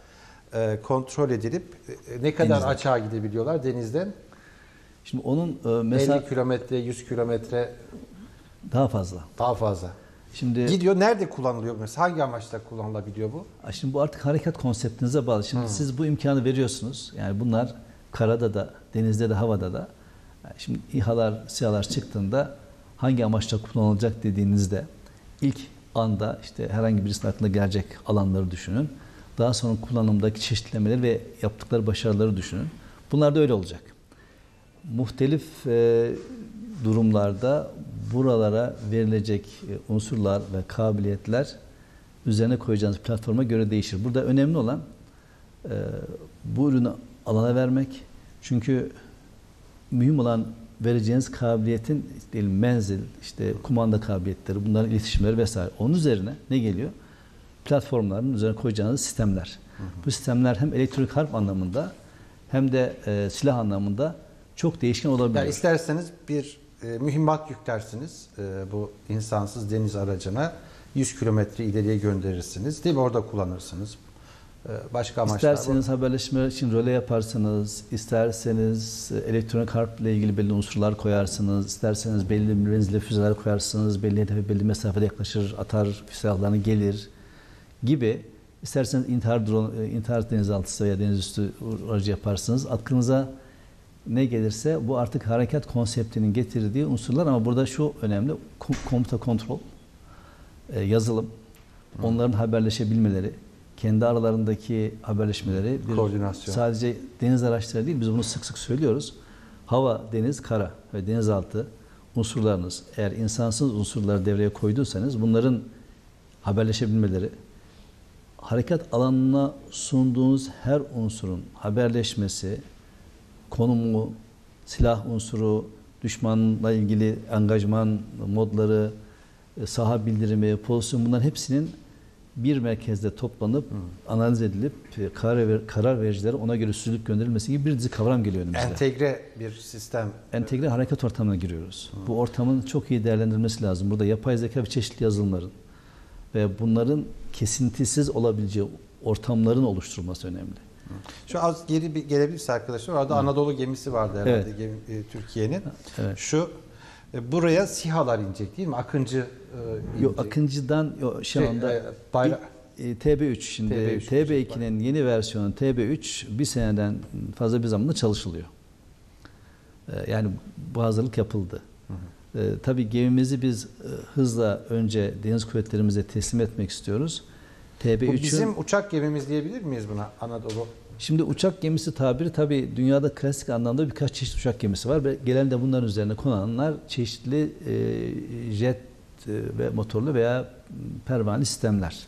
e, kontrol edilip e, ne kadar Denizden. açığa gidebiliyorlar denizden? Şimdi onun e, mesela elli kilometre, yüz kilometre daha fazla. daha fazla. Şimdi Gidiyor. Nerede kullanılıyor mesela? Hangi amaçla kullanılabiliyor bu? Şimdi bu artık harekat konseptinize bağlı. Şimdi Hmm. siz bu imkanı veriyorsunuz. Yani bunlar karada da, denizde de, havada da. Yani şimdi İHA'lar, SİHA'lar çıktığında hangi amaçla kullanılacak dediğinizde ilk anda işte herhangi birisinin aklına gelecek alanları düşünün. Daha sonra kullanımdaki çeşitlemeleri ve yaptıkları başarıları düşünün. Bunlar da öyle olacak. Muhtelif e, durumlarda buralara verilecek e, unsurlar ve kabiliyetler üzerine koyacağınız platforma göre değişir. Burada önemli olan e, bu ürünü alana vermek. Çünkü mühim olan vereceğiniz kabiliyetin işte menzil, işte kumanda kabiliyetleri, bunların iletişimleri vesaire. Onun üzerine ne geliyor? Platformların üzerine koyacağınız sistemler. Hı hı. Bu sistemler hem elektronik harp anlamında hem de e, silah anlamında çok değişken olabiliyor. Yani isterseniz bir e, mühimmat yüklersiniz e, bu insansız deniz aracına. yüz kilometre ileriye gönderirsiniz. Değil mi? Orada kullanırsınız. E, başka amaçlar İsterseniz haberleşme için röle yaparsınız, isterseniz elektronik harp ile ilgili belli unsurlar koyarsınız, isterseniz belli menzilli füzeler koyarsınız, belli hedefe belli mesafede yaklaşır, atar silahlarını gelir gibi. İsterseniz intihar drone, intihar denizaltısı veya denizüstü aracı yaparsınız. Aklınıza ne gelirse bu artık harekat konseptinin getirdiği unsurlar ama burada şu önemli, komuta kontrol, yazılım, hmm. onların haberleşebilmeleri, kendi aralarındaki haberleşmeleri, bir koordinasyon. Sadece deniz araçları değil, biz bunu sık sık söylüyoruz. Hava, deniz, kara ve denizaltı unsurlarınız, eğer insansız unsurları devreye koyduysanız bunların haberleşebilmeleri, harekat alanına sunduğunuz her unsurun haberleşmesi, konumu, silah unsuru, düşmanla ilgili angajman modları, saha bildirimi, pozisyon, bunların hepsinin bir merkezde toplanıp, hmm. analiz edilip karar, ver, karar vericilere ona göre süzülüp gönderilmesi gibi bir dizi kavram geliyor önümüzde. Entegre bir sistem. Entegre harekat ortamına giriyoruz. Hmm. Bu ortamın çok iyi değerlendirilmesi lazım. Burada yapay zeka ve çeşitli yazılımların ve bunların kesintisiz olabileceği ortamların oluşturulması önemli. Şu az geri bir gelebilirse arkadaşlar, orada Hı. Anadolu gemisi vardı herhalde, evet. gemi, e, Türkiye'nin. Evet. Şu e, buraya SİHA'lar inecek değil mi? Akıncı e, Yok, Akıncı'dan yo, şu şey, anda e, bayra- e, T B üç şimdi T B üç T B ikinin yeni versiyonu T B üç bir seneden fazla bir zamanda çalışılıyor. E, yani bu hazırlık yapıldı. Hı hı. E, tabii gemimizi biz e, hızla önce deniz kuvvetlerimize teslim etmek istiyoruz. T B üçün, bu bizim uçak gemimiz diyebilir miyiz buna, Anadolu? Şimdi uçak gemisi tabiri tabii dünyada klasik anlamda birkaç çeşit uçak gemisi var ve genelde bunların üzerine konanlar çeşitli e, jet e, ve motorlu veya pervaneli sistemler.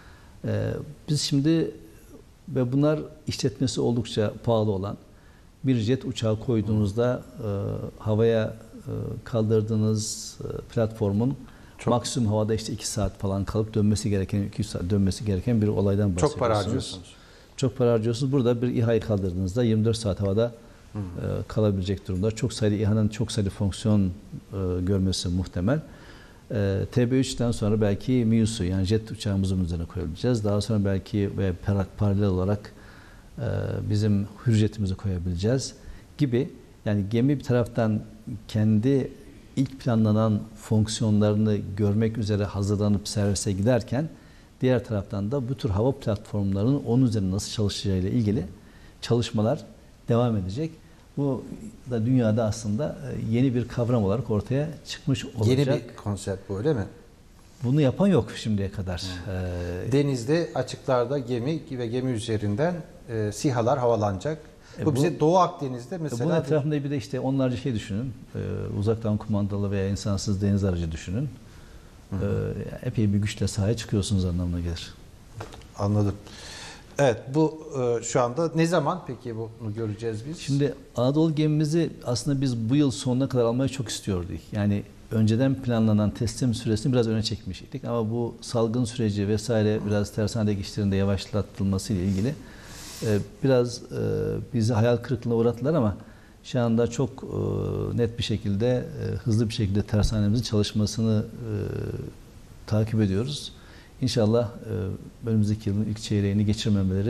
E, biz şimdi ve bunlar işletmesi oldukça pahalı olan bir jet uçağı koyduğunuzda e, havaya e, kaldırdığınız e, platformun çok maksimum havada işte iki saat falan kalıp dönmesi gereken, iki saat dönmesi gereken bir olaydan bahsediyorsunuz. Çok para harcıyorsunuz. Çok para harcıyorsunuz. Burada bir İHA'yı kaldırdığınızda yirmi dört saat havada hmm. e, kalabilecek durumda. Çok sayıda İHA'nın çok sayıda fonksiyon e, görmesi muhtemel. E, T B üçten sonra belki MİUS'u yani jet uçağımızın üzerine koyabileceğiz. Daha sonra belki ve paralel olarak e, bizim hürjetimizi koyabileceğiz gibi. Yani gemi bir taraftan kendi ilk planlanan fonksiyonlarını görmek üzere hazırlanıp servise giderken diğer taraftan da bu tür hava platformlarının onun üzerine nasıl çalışacağıyla ilgili çalışmalar devam edecek. Bu da dünyada aslında yeni bir kavram olarak ortaya çıkmış olacak. Yeni bir konsept bu, öyle mi? Bunu yapan yok şimdiye kadar. Hmm. Ee, Denizde, açıklarda gemi ve gemi üzerinden e, SİHA'lar havalanacak. E bu, bu bize Doğu Akdeniz'de mesela... Bunun etrafında bir de işte onlarca şey düşünün. Ee, uzaktan kumandalı veya insansız deniz aracı düşünün. Ee, epey bir güçle sahaya çıkıyorsunuz anlamına gelir. Anladım. Evet, bu e, şu anda ne zaman peki bunu göreceğiz biz? Şimdi Anadolu gemimizi aslında biz bu yıl sonuna kadar almayı çok istiyorduk. Yani önceden planlanan teslim süresini biraz öne çekmiştik ama bu salgın süreci vesaire biraz tersanedeki işlerinde yavaşlatılması ile ilgili e, biraz e, bizi hayal kırıklığına uğrattılar ama şu anda çok e, net bir şekilde, e, hızlı bir şekilde tersanemizin çalışmasını e, takip ediyoruz. İnşallah e, önümüzdeki yılın ilk çeyreğini geçirmemeleri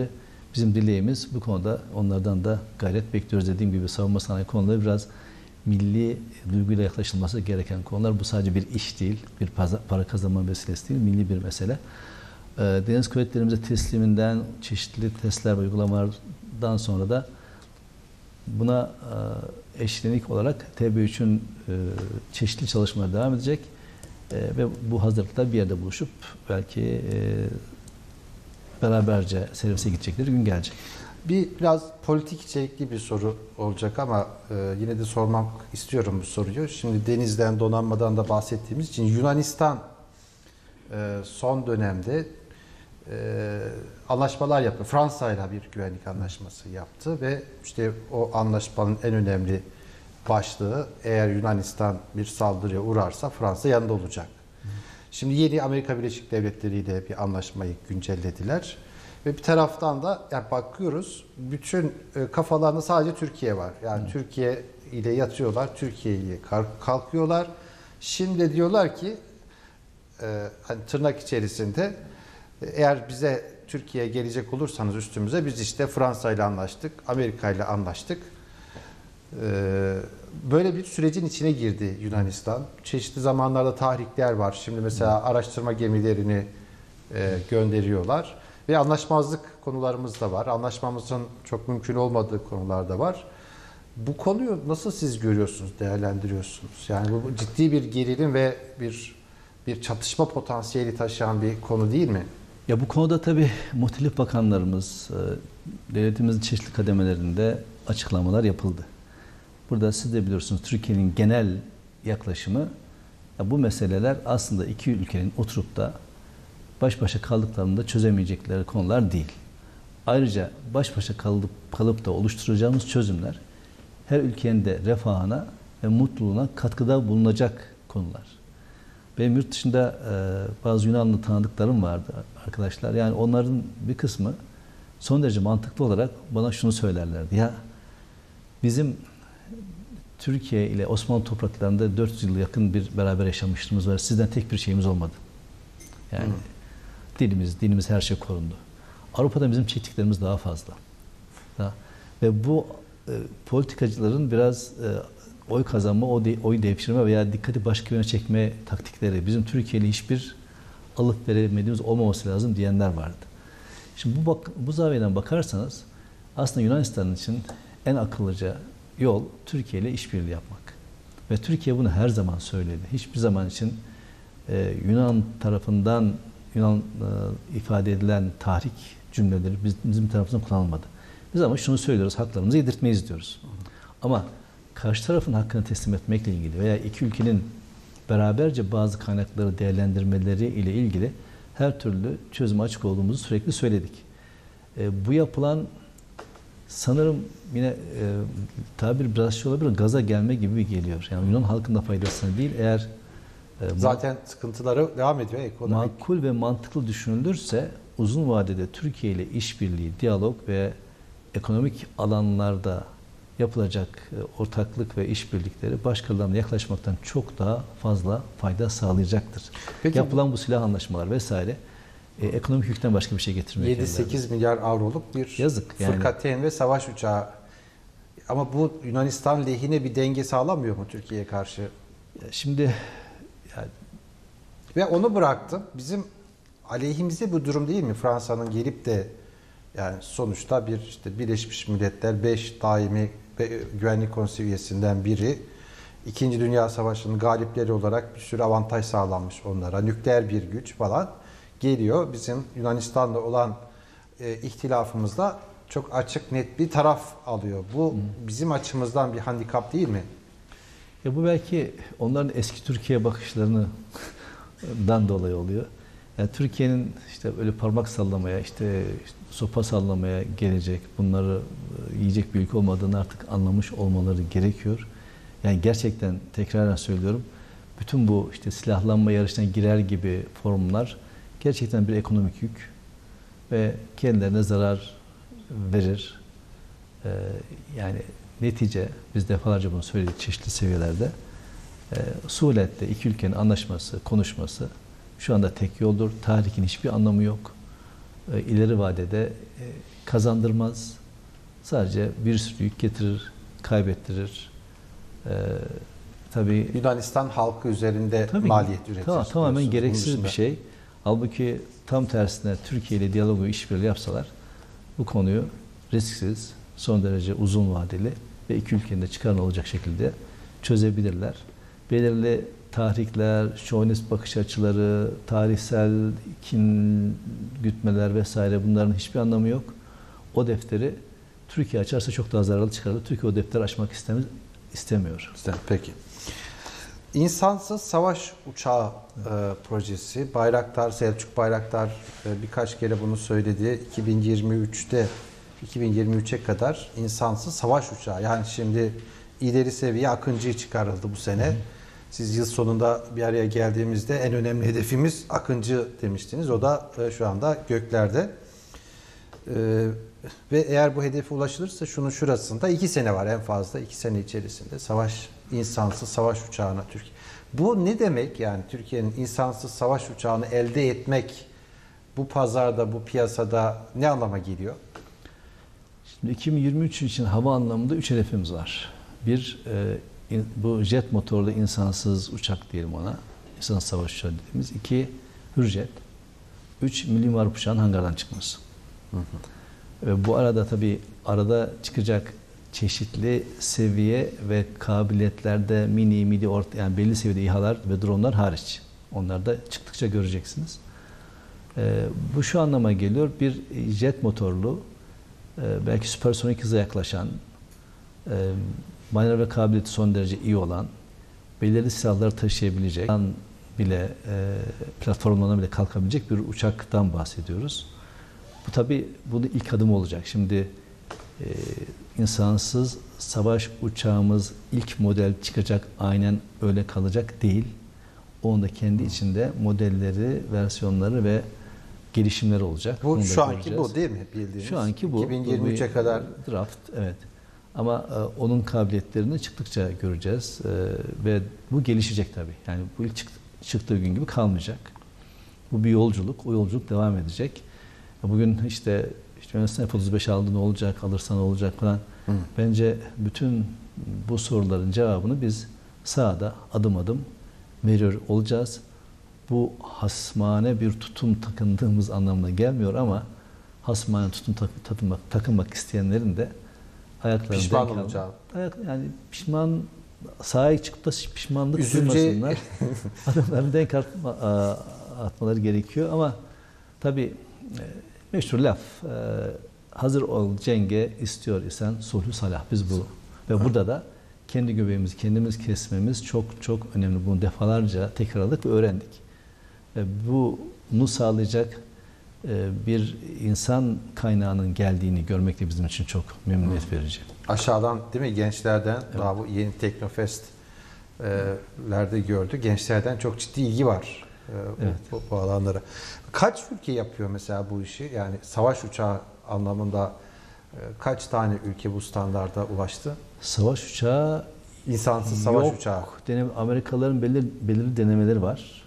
Bizim dileğimiz bu konuda onlardan da gayret bekliyoruz. Dediğim gibi savunma sanayi konuları biraz milli duyguyla yaklaşılması gereken konular. Bu sadece bir iş değil, bir para kazanma meselesi değil, milli bir mesele. Deniz kuvvetlerimize tesliminden çeşitli testler ve uygulamalardan sonra da buna eşlenik olarak T B üçün çeşitli çalışmalar devam edecek ve bu hazırlıklar bir yerde buluşup belki beraberce servise gidecekleri gün gelecek. Bir biraz politik içerikli bir soru olacak ama e, yine de sormak istiyorum bu soruyu. Şimdi denizden, donanmadan da bahsettiğimiz için Yunanistan e, son dönemde e, anlaşmalar yaptı. Fransa ile bir güvenlik anlaşması yaptı ve işte o anlaşmanın en önemli başlığı, eğer Yunanistan bir saldırıya uğrarsa Fransa yanında olacak. Hı. Şimdi yeni Amerika Birleşik Devletleri ile bir anlaşmayı güncellediler. Ve bir taraftan da yani bakıyoruz, bütün kafalarında sadece Türkiye var. Yani Hı. Türkiye ile yatıyorlar, Türkiye ile kalkıyorlar. Şimdi diyorlar ki hani tırnak içerisinde, eğer bize Türkiye'ye gelecek olursanız üstümüze, biz işte Fransa ile anlaştık, Amerika ile anlaştık. Böyle bir sürecin içine girdi Yunanistan. Çeşitli zamanlarda tahrikler var. Şimdi mesela araştırma gemilerini gönderiyorlar. Ve anlaşmazlık konularımız da var. Anlaşmamızın çok mümkün olmadığı konular da var. Bu konuyu nasıl siz görüyorsunuz, değerlendiriyorsunuz? Yani bu ciddi bir gerilim ve bir bir çatışma potansiyeli taşıyan bir konu değil mi? Ya bu konuda tabii muhtelif bakanlarımız, devletimizin çeşitli kademelerinde açıklamalar yapıldı. Burada siz de biliyorsunuz, Türkiye'nin genel yaklaşımı, bu meseleler aslında iki ülkenin oturup da baş başa kaldıklarında çözemeyecekleri konular değil. Ayrıca baş başa kalıp, kalıp da oluşturacağımız çözümler her ülkenin de refahına ve mutluluğuna katkıda bulunacak konular. Benim yurt dışında e, bazı Yunanlı tanıdıklarım vardı arkadaşlar. Yani onların bir kısmı son derece mantıklı olarak bana şunu söylerlerdi. Ya bizim Türkiye ile Osmanlı topraklarında dört yüz yıl yakın bir beraber yaşamışlığımız var. Sizden tek bir şeyimiz olmadı. Yani hmm. dilimiz, dinimiz, her şey korundu. Avrupa'da bizim çektiklerimiz daha fazla. Daha. Ve bu e, politikacıların biraz e, oy kazanma, o de, oy devşirme veya dikkati başka yöne çekme taktikleri, bizim Türkiye ile hiçbir alıp veremediğimiz olmaması lazım diyenler vardı. Şimdi bu, bak, bu zaviyeden bakarsanız aslında Yunanistan için en akıllıca yol Türkiye ile işbirliği yapmak. Ve Türkiye bunu her zaman söyledi. Hiçbir zaman için e, Yunan tarafından Yunan e, ifade edilen tahrik cümleleri biz, bizim tarafımızdan kullanılmadı. Biz ama şunu söylüyoruz, haklarımızı yedirtmeyiz diyoruz. Ama karşı tarafın hakkını teslim etmekle ilgili veya iki ülkenin beraberce bazı kaynakları değerlendirmeleri ile ilgili her türlü çözüme açık olduğumuzu sürekli söyledik. E, bu yapılan sanırım yine e, tabir biraz şey olabilir, gaza gelme gibi geliyor. Yani Yunan halkında faydasına değil, eğer e, zaten sıkıntıları devam ediyor ekonomik. Makul ve mantıklı düşünülürse uzun vadede Türkiye ile işbirliği, diyalog ve ekonomik alanlarda yapılacak e, ortaklık ve işbirlikleri başkalarına yaklaşmaktan çok daha fazla fayda sağlayacaktır. Peki, yapılan bu silah anlaşmalar vesaire e, ekonomik yükten başka bir şey getirmiyor. yedi sekiz milyar avroluk bir yazık yani. Fırkateyn ve savaş uçağı. Ama bu Yunanistan lehine bir denge sağlamıyor mu Türkiye'ye karşı? Ya şimdi yani, ve onu bıraktım. Bizim aleyhimize bu durum değil mi? Fransa'nın gelip de yani sonuçta bir işte Birleşmiş Milletler beş daimi güvenlik konseyi üyesinden biri, İkinci Dünya Savaşı'nın galipleri olarak bir sürü avantaj sağlanmış onlara. Nükleer bir güç falan geliyor. Bizim Yunanistan'la olan e, ihtilafımızda çok açık net bir taraf alıyor. Bu bizim açımızdan bir handikap değil mi? Ya bu belki onların eski Türkiye bakışlarından dolayı oluyor. Yani Türkiye'nin işte öyle parmak sallamaya, işte, işte sopa sallamaya gelecek, bunları yiyecek bir ülke olmadığını artık anlamış olmaları gerekiyor. Yani gerçekten tekraren söylüyorum, bütün bu işte silahlanma yarışına girer gibi formlar gerçekten bir ekonomik yük ve kendilerine zarar verir. Ee, yani netice, biz defalarca bunu söyledik çeşitli seviyelerde, e, Suhulet'te iki ülkenin anlaşması, konuşması şu anda tek yoldur. Tahrikin hiçbir anlamı yok. e, ileri vadede e, kazandırmaz. Sadece bir sürü yük getirir, kaybettirir. E, tabii Yunanistan halkı üzerinde tabii, maliyet üretir. Tamam, tamamen diyorsunuz. gereksiz bir şey. Halbuki tam tersine Türkiye ile diyalogu, işbirliği yapsalar bu konuyu risksiz, son derece uzun vadeli ve iki ülkenin de çıkarına olacak şekilde çözebilirler. Belirli tahrikler, şovinist bakış açıları, tarihsel kin gütmeler vesaire, bunların hiçbir anlamı yok. O defteri Türkiye açarsa çok daha zararlı çıkarır. Türkiye o defteri açmak istemiyor. istemiyor. Peki. İnsansız savaş uçağı e, projesi, Bayraktar, Selçuk Bayraktar e, birkaç kere bunu söyledi. iki bin yirmi üçte iki bin yirmi üçe kadar insansız savaş uçağı. Yani şimdi ileri seviye Akıncı'yı çıkarıldı bu sene. Hı hı. Siz yıl sonunda bir araya geldiğimizde en önemli hedefimiz Akıncı demiştiniz. O da e, şu anda göklerde. E, ve eğer bu hedefe ulaşılırsa şunun şurasında iki sene var en fazla. iki sene içerisinde savaş, insansız savaş uçağına Türkiye. Bu ne demek yani Türkiye'nin insansız savaş uçağını elde etmek bu pazarda, bu piyasada ne anlama geliyor? Şimdi iki bin yirmi üç için hava anlamında üç hedefimiz var. Bir, e, in, bu jet motorlu insansız uçak diyelim ona. İnsansız savaş uçağı dediğimiz. İki, Hürjet. Üç, Milli Muharip Uçağı'nın hangardan çıkması. Hı hı. E, bu arada tabii arada çıkacak çeşitli seviye ve kabiliyetlerde mini, midi, orta, yani belli seviyede İHA'lar ve dronlar hariç. Onlar da çıktıkça göreceksiniz. E, bu şu anlama geliyor. Bir jet motorlu, e, belki süpersonik hıza yaklaşan, e, manevra kabiliyeti son derece iyi olan, belirli silahları taşıyabilecek, bile e, platformlarına bile kalkabilecek bir uçaktan bahsediyoruz. Bu tabii bunun ilk adımı olacak. Şimdi e, insansız savaş uçağımız ilk model çıkacak, aynen öyle kalacak değil. Onun da kendi içinde modelleri, versiyonları ve gelişimleri olacak. Bu şu anki bu değil mi bildiğiniz? Şu anki bu. iki bin yirmi üçe kadar draft, evet. Ama e, onun kabiliyetlerini çıktıkça göreceğiz e, ve bu gelişecek tabii. Yani bu ilk çık, çıktığı gün gibi kalmayacak. Bu bir yolculuk, o yolculuk devam edecek. Bugün işte işte F otuz beş aldı ne olacak, alırsa ne olacak falan. Hı. Bence bütün bu soruların cevabını biz sahada adım adım veriyor olacağız. Bu hasmane bir tutum takındığımız anlamına gelmiyor ama hasmane tutum tak, takınmak, takınmak isteyenlerin de ayaklarını pişman denk olacağım. Ayak, yani pişman sahaya çıkıp da pişmanlık Üzülce... duymasınlar. Adımlarını denk atma, atmaları gerekiyor ama tabii meşhur laf, hazır ol cenge istiyor isen sulhü salah. Biz bu ve ha. Burada da kendi göbeğimizi kendimiz kesmemiz çok çok önemli. Bunu defalarca tekrarladık ve öğrendik. Ve bunu sağlayacak bir insan kaynağının geldiğini görmek de bizim için çok memnuniyet verici. Aşağıdan değil mi gençlerden, evet. Daha bu yeni Teknofest'lerde gördü. Gençlerden çok ciddi ilgi var bu, evet. bu, bu alanlara. Kaç ülke yapıyor mesela bu işi? Yani savaş uçağı anlamında kaç tane ülke bu standarda ulaştı? Savaş uçağı insansız savaş yok. uçağı. Deneme, Amerikalıların belirli, belirli denemeleri var.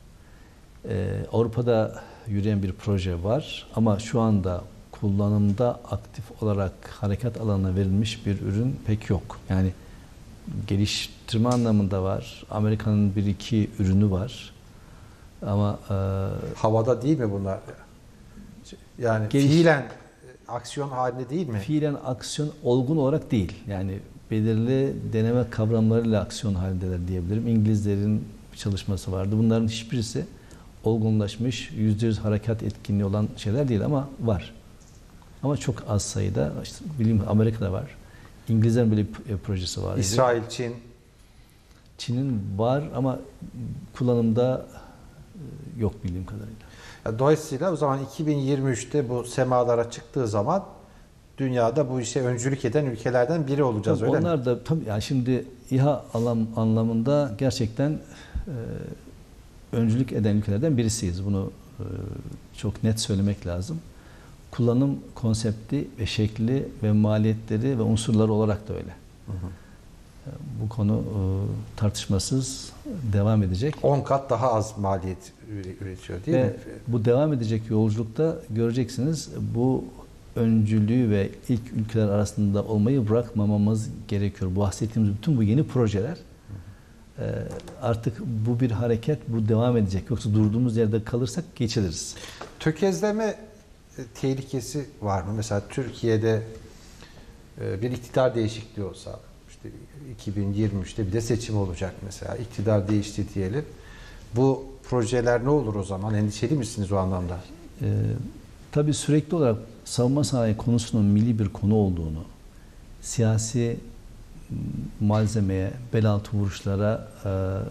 Ee, Avrupa'da yürüyen bir proje var ama şu anda kullanımda aktif olarak harekat alanına verilmiş bir ürün pek yok. Yani geliştirme anlamında var. Amerika'nın bir iki ürünü var. Ama e, havada değil mi bunlar? Yani geliş, fiilen aksiyon halinde değil mi? Fiilen aksiyon olgun olarak değil. Yani belirli deneme kavramlarıyla aksiyon halindeler diyebilirim. İngilizlerin bir çalışması vardı. Bunların hiçbirisi olgunlaşmış, yüzde yüz harekat etkinliği olan şeyler değil ama var. Ama çok az sayıda. İşte bileyim Amerika'da var. İngilizlerin böyle bir projesi var. İsrail, Çin. Çin'in var ama kullanımda yok bildiğim kadarıyla. Dolayısıyla o zaman iki bin yirmi üçte bu semalara çıktığı zaman dünyada bu işe öncülük eden ülkelerden biri olacağız, tabii öyle onlar mi? Onlar da tabii yani şimdi İHA alan, anlamında gerçekten e, öncülük eden ülkelerden birisiyiz. Bunu e, çok net söylemek lazım. Kullanım konsepti ve şekli ve maliyetleri ve unsurları olarak da öyle. Hı hı. bu konu e, tartışmasız devam edecek. on kat daha az maliyet üretiyor değil Ve mi? bu devam edecek yolculukta göreceksiniz bu öncülüğü ve ilk ülkeler arasında olmayı bırakmamamız gerekiyor. Bu bahsettiğimiz bütün bu yeni projeler e, artık bu bir hareket, bu devam edecek. Yoksa durduğumuz yerde kalırsak geçiliriz. Tökezleme e, tehlikesi var mı? Mesela Türkiye'de e, bir iktidar değişikliği olsa, işte iki bin yirmi üçte bir de seçim olacak mesela. İktidar değişti diyelim. Bu projeler ne olur o zaman? Endişeli misiniz o anlamda? E, tabii sürekli olarak savunma sanayi konusunun milli bir konu olduğunu, siyasi malzemeye, bel altı vuruşlara e,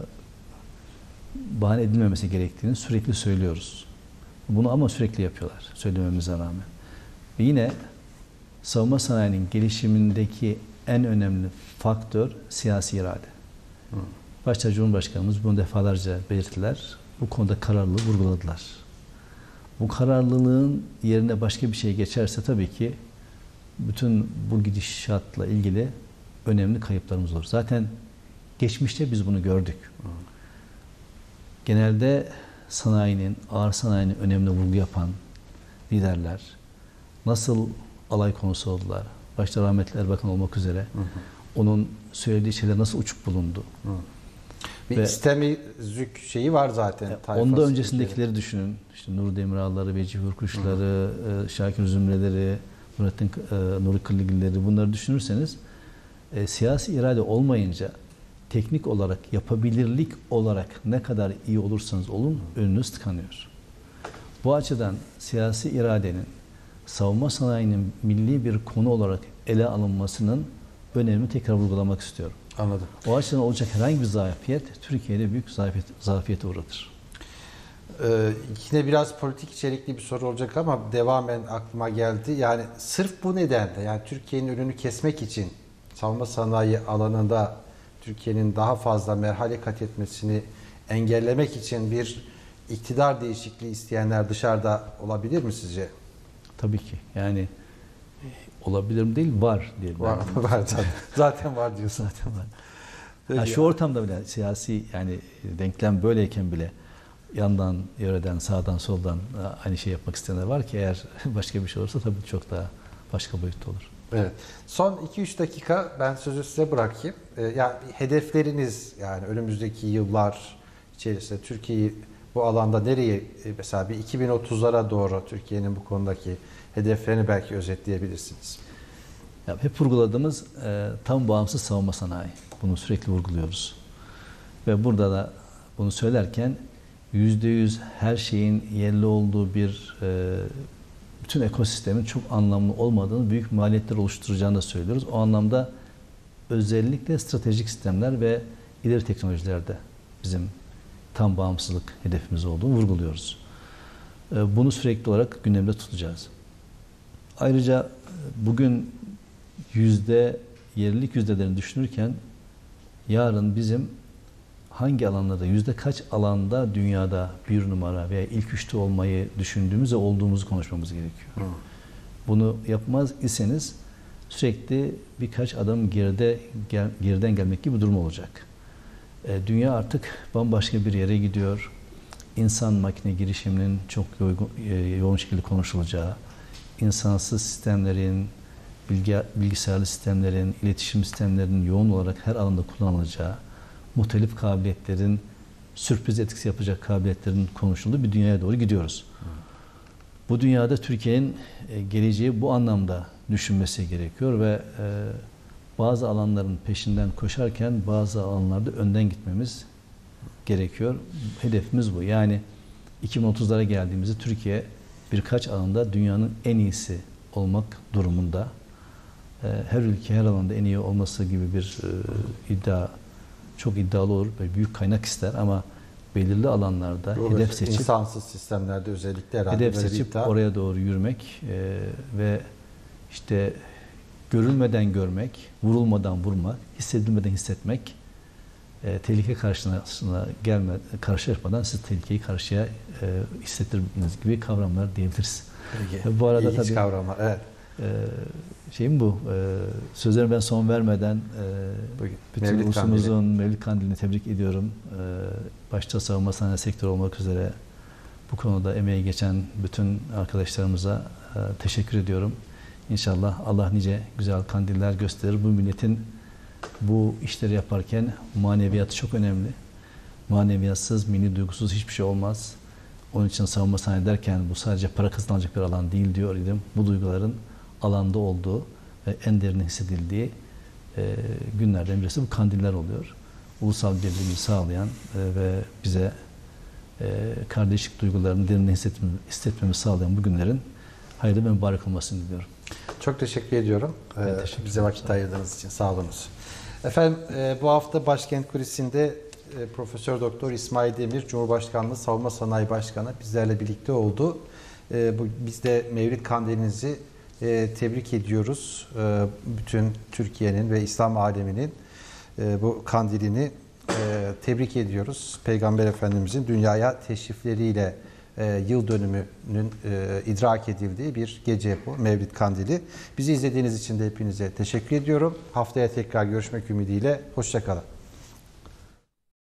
bahane edilmemesi gerektiğini sürekli söylüyoruz. Bunu ama sürekli yapıyorlar, söylememize rağmen. Ve yine savunma sanayinin gelişimindeki en önemli faktör siyasi irade. Hı. Başta Cumhurbaşkanımız bunu defalarca belirttiler. Bu konuda kararlılığı vurguladılar. Bu kararlılığın yerine başka bir şey geçerse tabii ki bütün bu gidişatla ilgili önemli kayıplarımız olur. Zaten geçmişte biz bunu gördük. Hı. Genelde sanayinin, ağır sanayinin önemli vurgu yapan liderler nasıl alay konusu oldular? Başta rahmetli Erbakan olmak üzere. Hı hı. Onun söylediği şeyler nasıl uçuk bulundu? Hı. Bir istemizlik şeyi var zaten. Onda öncesindekileri şey. Düşünün. İşte Nur Demiral'ları, Vecihi Hürkuşları, hı. Şakir Zümreleri, Nurettin e, Nuri Kırlıgilleri bunları düşünürseniz e, siyasi irade olmayınca teknik olarak, yapabilirlik olarak ne kadar iyi olursanız olun önünüz tıkanıyor. Bu açıdan siyasi iradenin savunma sanayinin milli bir konu olarak ele alınmasının önemini tekrar vurgulamak istiyorum. Anladım. O açıdan olacak herhangi bir zafiyet Türkiye'de büyük zafiyet, zafiyete uğratır. Ee, yine biraz politik içerikli bir soru olacak ama devamen aklıma geldi. Yani sırf bu nedenle, yani Türkiye'nin önünü kesmek için savunma sanayi alanında Türkiye'nin daha fazla merhale kat etmesini engellemek için bir iktidar değişikliği isteyenler dışarıda olabilir mi sizce? Tabii ki. Yani olabilir mi değil, var diye. Var, var zaten. Zaten var diyorsun. Zaten var. Ha, şu ortamda bile siyasi yani denklem böyleyken bile yandan, yöreden, sağdan, soldan aynı şey yapmak isteyenler var ki eğer başka bir şey olursa tabii çok daha başka boyutta olur. Evet. Son iki üç dakika ben sözü size bırakayım. Ee, yani hedefleriniz, yani önümüzdeki yıllar içerisinde Türkiye'yi bu alanda nereye, mesela bir iki bin otuzlara doğru Türkiye'nin bu konudaki hedeflerini belki özetleyebilirsiniz. Ya hep vurguladığımız e, tam bağımsız savunma sanayi. Bunu sürekli vurguluyoruz. Ve burada da bunu söylerken yüzde yüz her şeyin yerli olduğu bir e, bütün ekosistemin çok anlamlı olmadığını, büyük maliyetler oluşturacağını da söylüyoruz. O anlamda özellikle stratejik sistemler ve ileri teknolojilerde bizim tam bağımsızlık hedefimiz olduğunu vurguluyoruz. E, bunu sürekli olarak gündemde tutacağız. Ayrıca bugün yüzde yerlilik yüzdelerini düşünürken yarın bizim hangi alanlarda, yüzde kaç alanda dünyada bir numara veya ilk üçte olmayı düşündüğümüz ve olduğumuzu konuşmamız gerekiyor. Hı. Bunu yapmaz iseniz sürekli birkaç adım geride gel, geriden gelmek gibi bir durum olacak. E, dünya artık bambaşka bir yere gidiyor. İnsan makine girişiminin çok yoğun, e, yoğun şekilde konuşulacağı, insansız sistemlerin, bilgi, bilgisayarlı sistemlerin, iletişim sistemlerinin yoğun olarak her alanda kullanılacağı, muhtelif kabiliyetlerin, sürpriz etkisi yapacak kabiliyetlerin konuşulduğu bir dünyaya doğru gidiyoruz. Hmm. Bu dünyada Türkiye'nin geleceği bu anlamda düşünmesi gerekiyor ve e, bazı alanların peşinden koşarken bazı alanlarda önden gitmemiz gerekiyor. Hedefimiz bu. Yani iki bin otuzlara geldiğimizde Türkiye birkaç alanda dünyanın en iyisi olmak durumunda. E, her ülke her alanda en iyi olması gibi bir e, iddia çok iddialı olur ve büyük kaynak ister ama belirli alanlarda Doğru, hedef seçip insansız sistemlerde özellikle herhalde hedef seçip iddia. oraya doğru yürümek e, ve işte görülmeden görmek, vurulmadan vurmak, hissedilmeden hissetmek, e, tehlike karşısına gelme, karşılaşmadan siz tehlikeyi karşıya e, hissettirdiğiniz gibi kavramlar diyebiliriz. Peki. Bu arada İlginç tabii kavramlar, evet. E, şeyim bu. E, sözlerime ben son vermeden e, Bugün bütün Mevlid ulusumuzun Mevlid Kandili'ni tebrik ediyorum. E, başta savunma sanayi sektörü olmak üzere bu konuda emeği geçen bütün arkadaşlarımıza e, teşekkür ediyorum. İnşallah Allah nice güzel kandiller gösterir. Bu milletin bu işleri yaparken maneviyatı çok önemli. Maneviyatsız, milli duygusuz hiçbir şey olmaz. Onun için savunma sanayi derken bu sadece para kazanılacak bir alan değil diyor idim. Bu duyguların alanda olduğu ve en derin hissedildiği e, günlerden birisi bu kandiller oluyor. Ulusal birliğimizi sağlayan e, ve bize e, kardeşlik duygularını derinden hissetmemizi, hissetmemizi sağlayan bu günlerin hayırlı ve mübarek olmasını diliyorum. Çok teşekkür ediyorum. Ben teşekkür Bize vakit ayırdığınız için sağ olunuz. Efendim bu hafta Başkent Kulisi'nde Profesör Doktor İsmail Demir, Cumhurbaşkanlığı Savunma Sanayi Başkanı bizlerle birlikte oldu. Biz de Mevlid Kandilinizi tebrik ediyoruz. Bütün Türkiye'nin ve İslam aleminin bu kandilini tebrik ediyoruz. Peygamber Efendimizin dünyaya teşrifleriyle yıl dönümünün idrak edildiği bir gece bu Mevlid Kandili. Bizi izlediğiniz için de hepinize teşekkür ediyorum. Haftaya tekrar görüşmek ümidiyle. Hoşça kalın.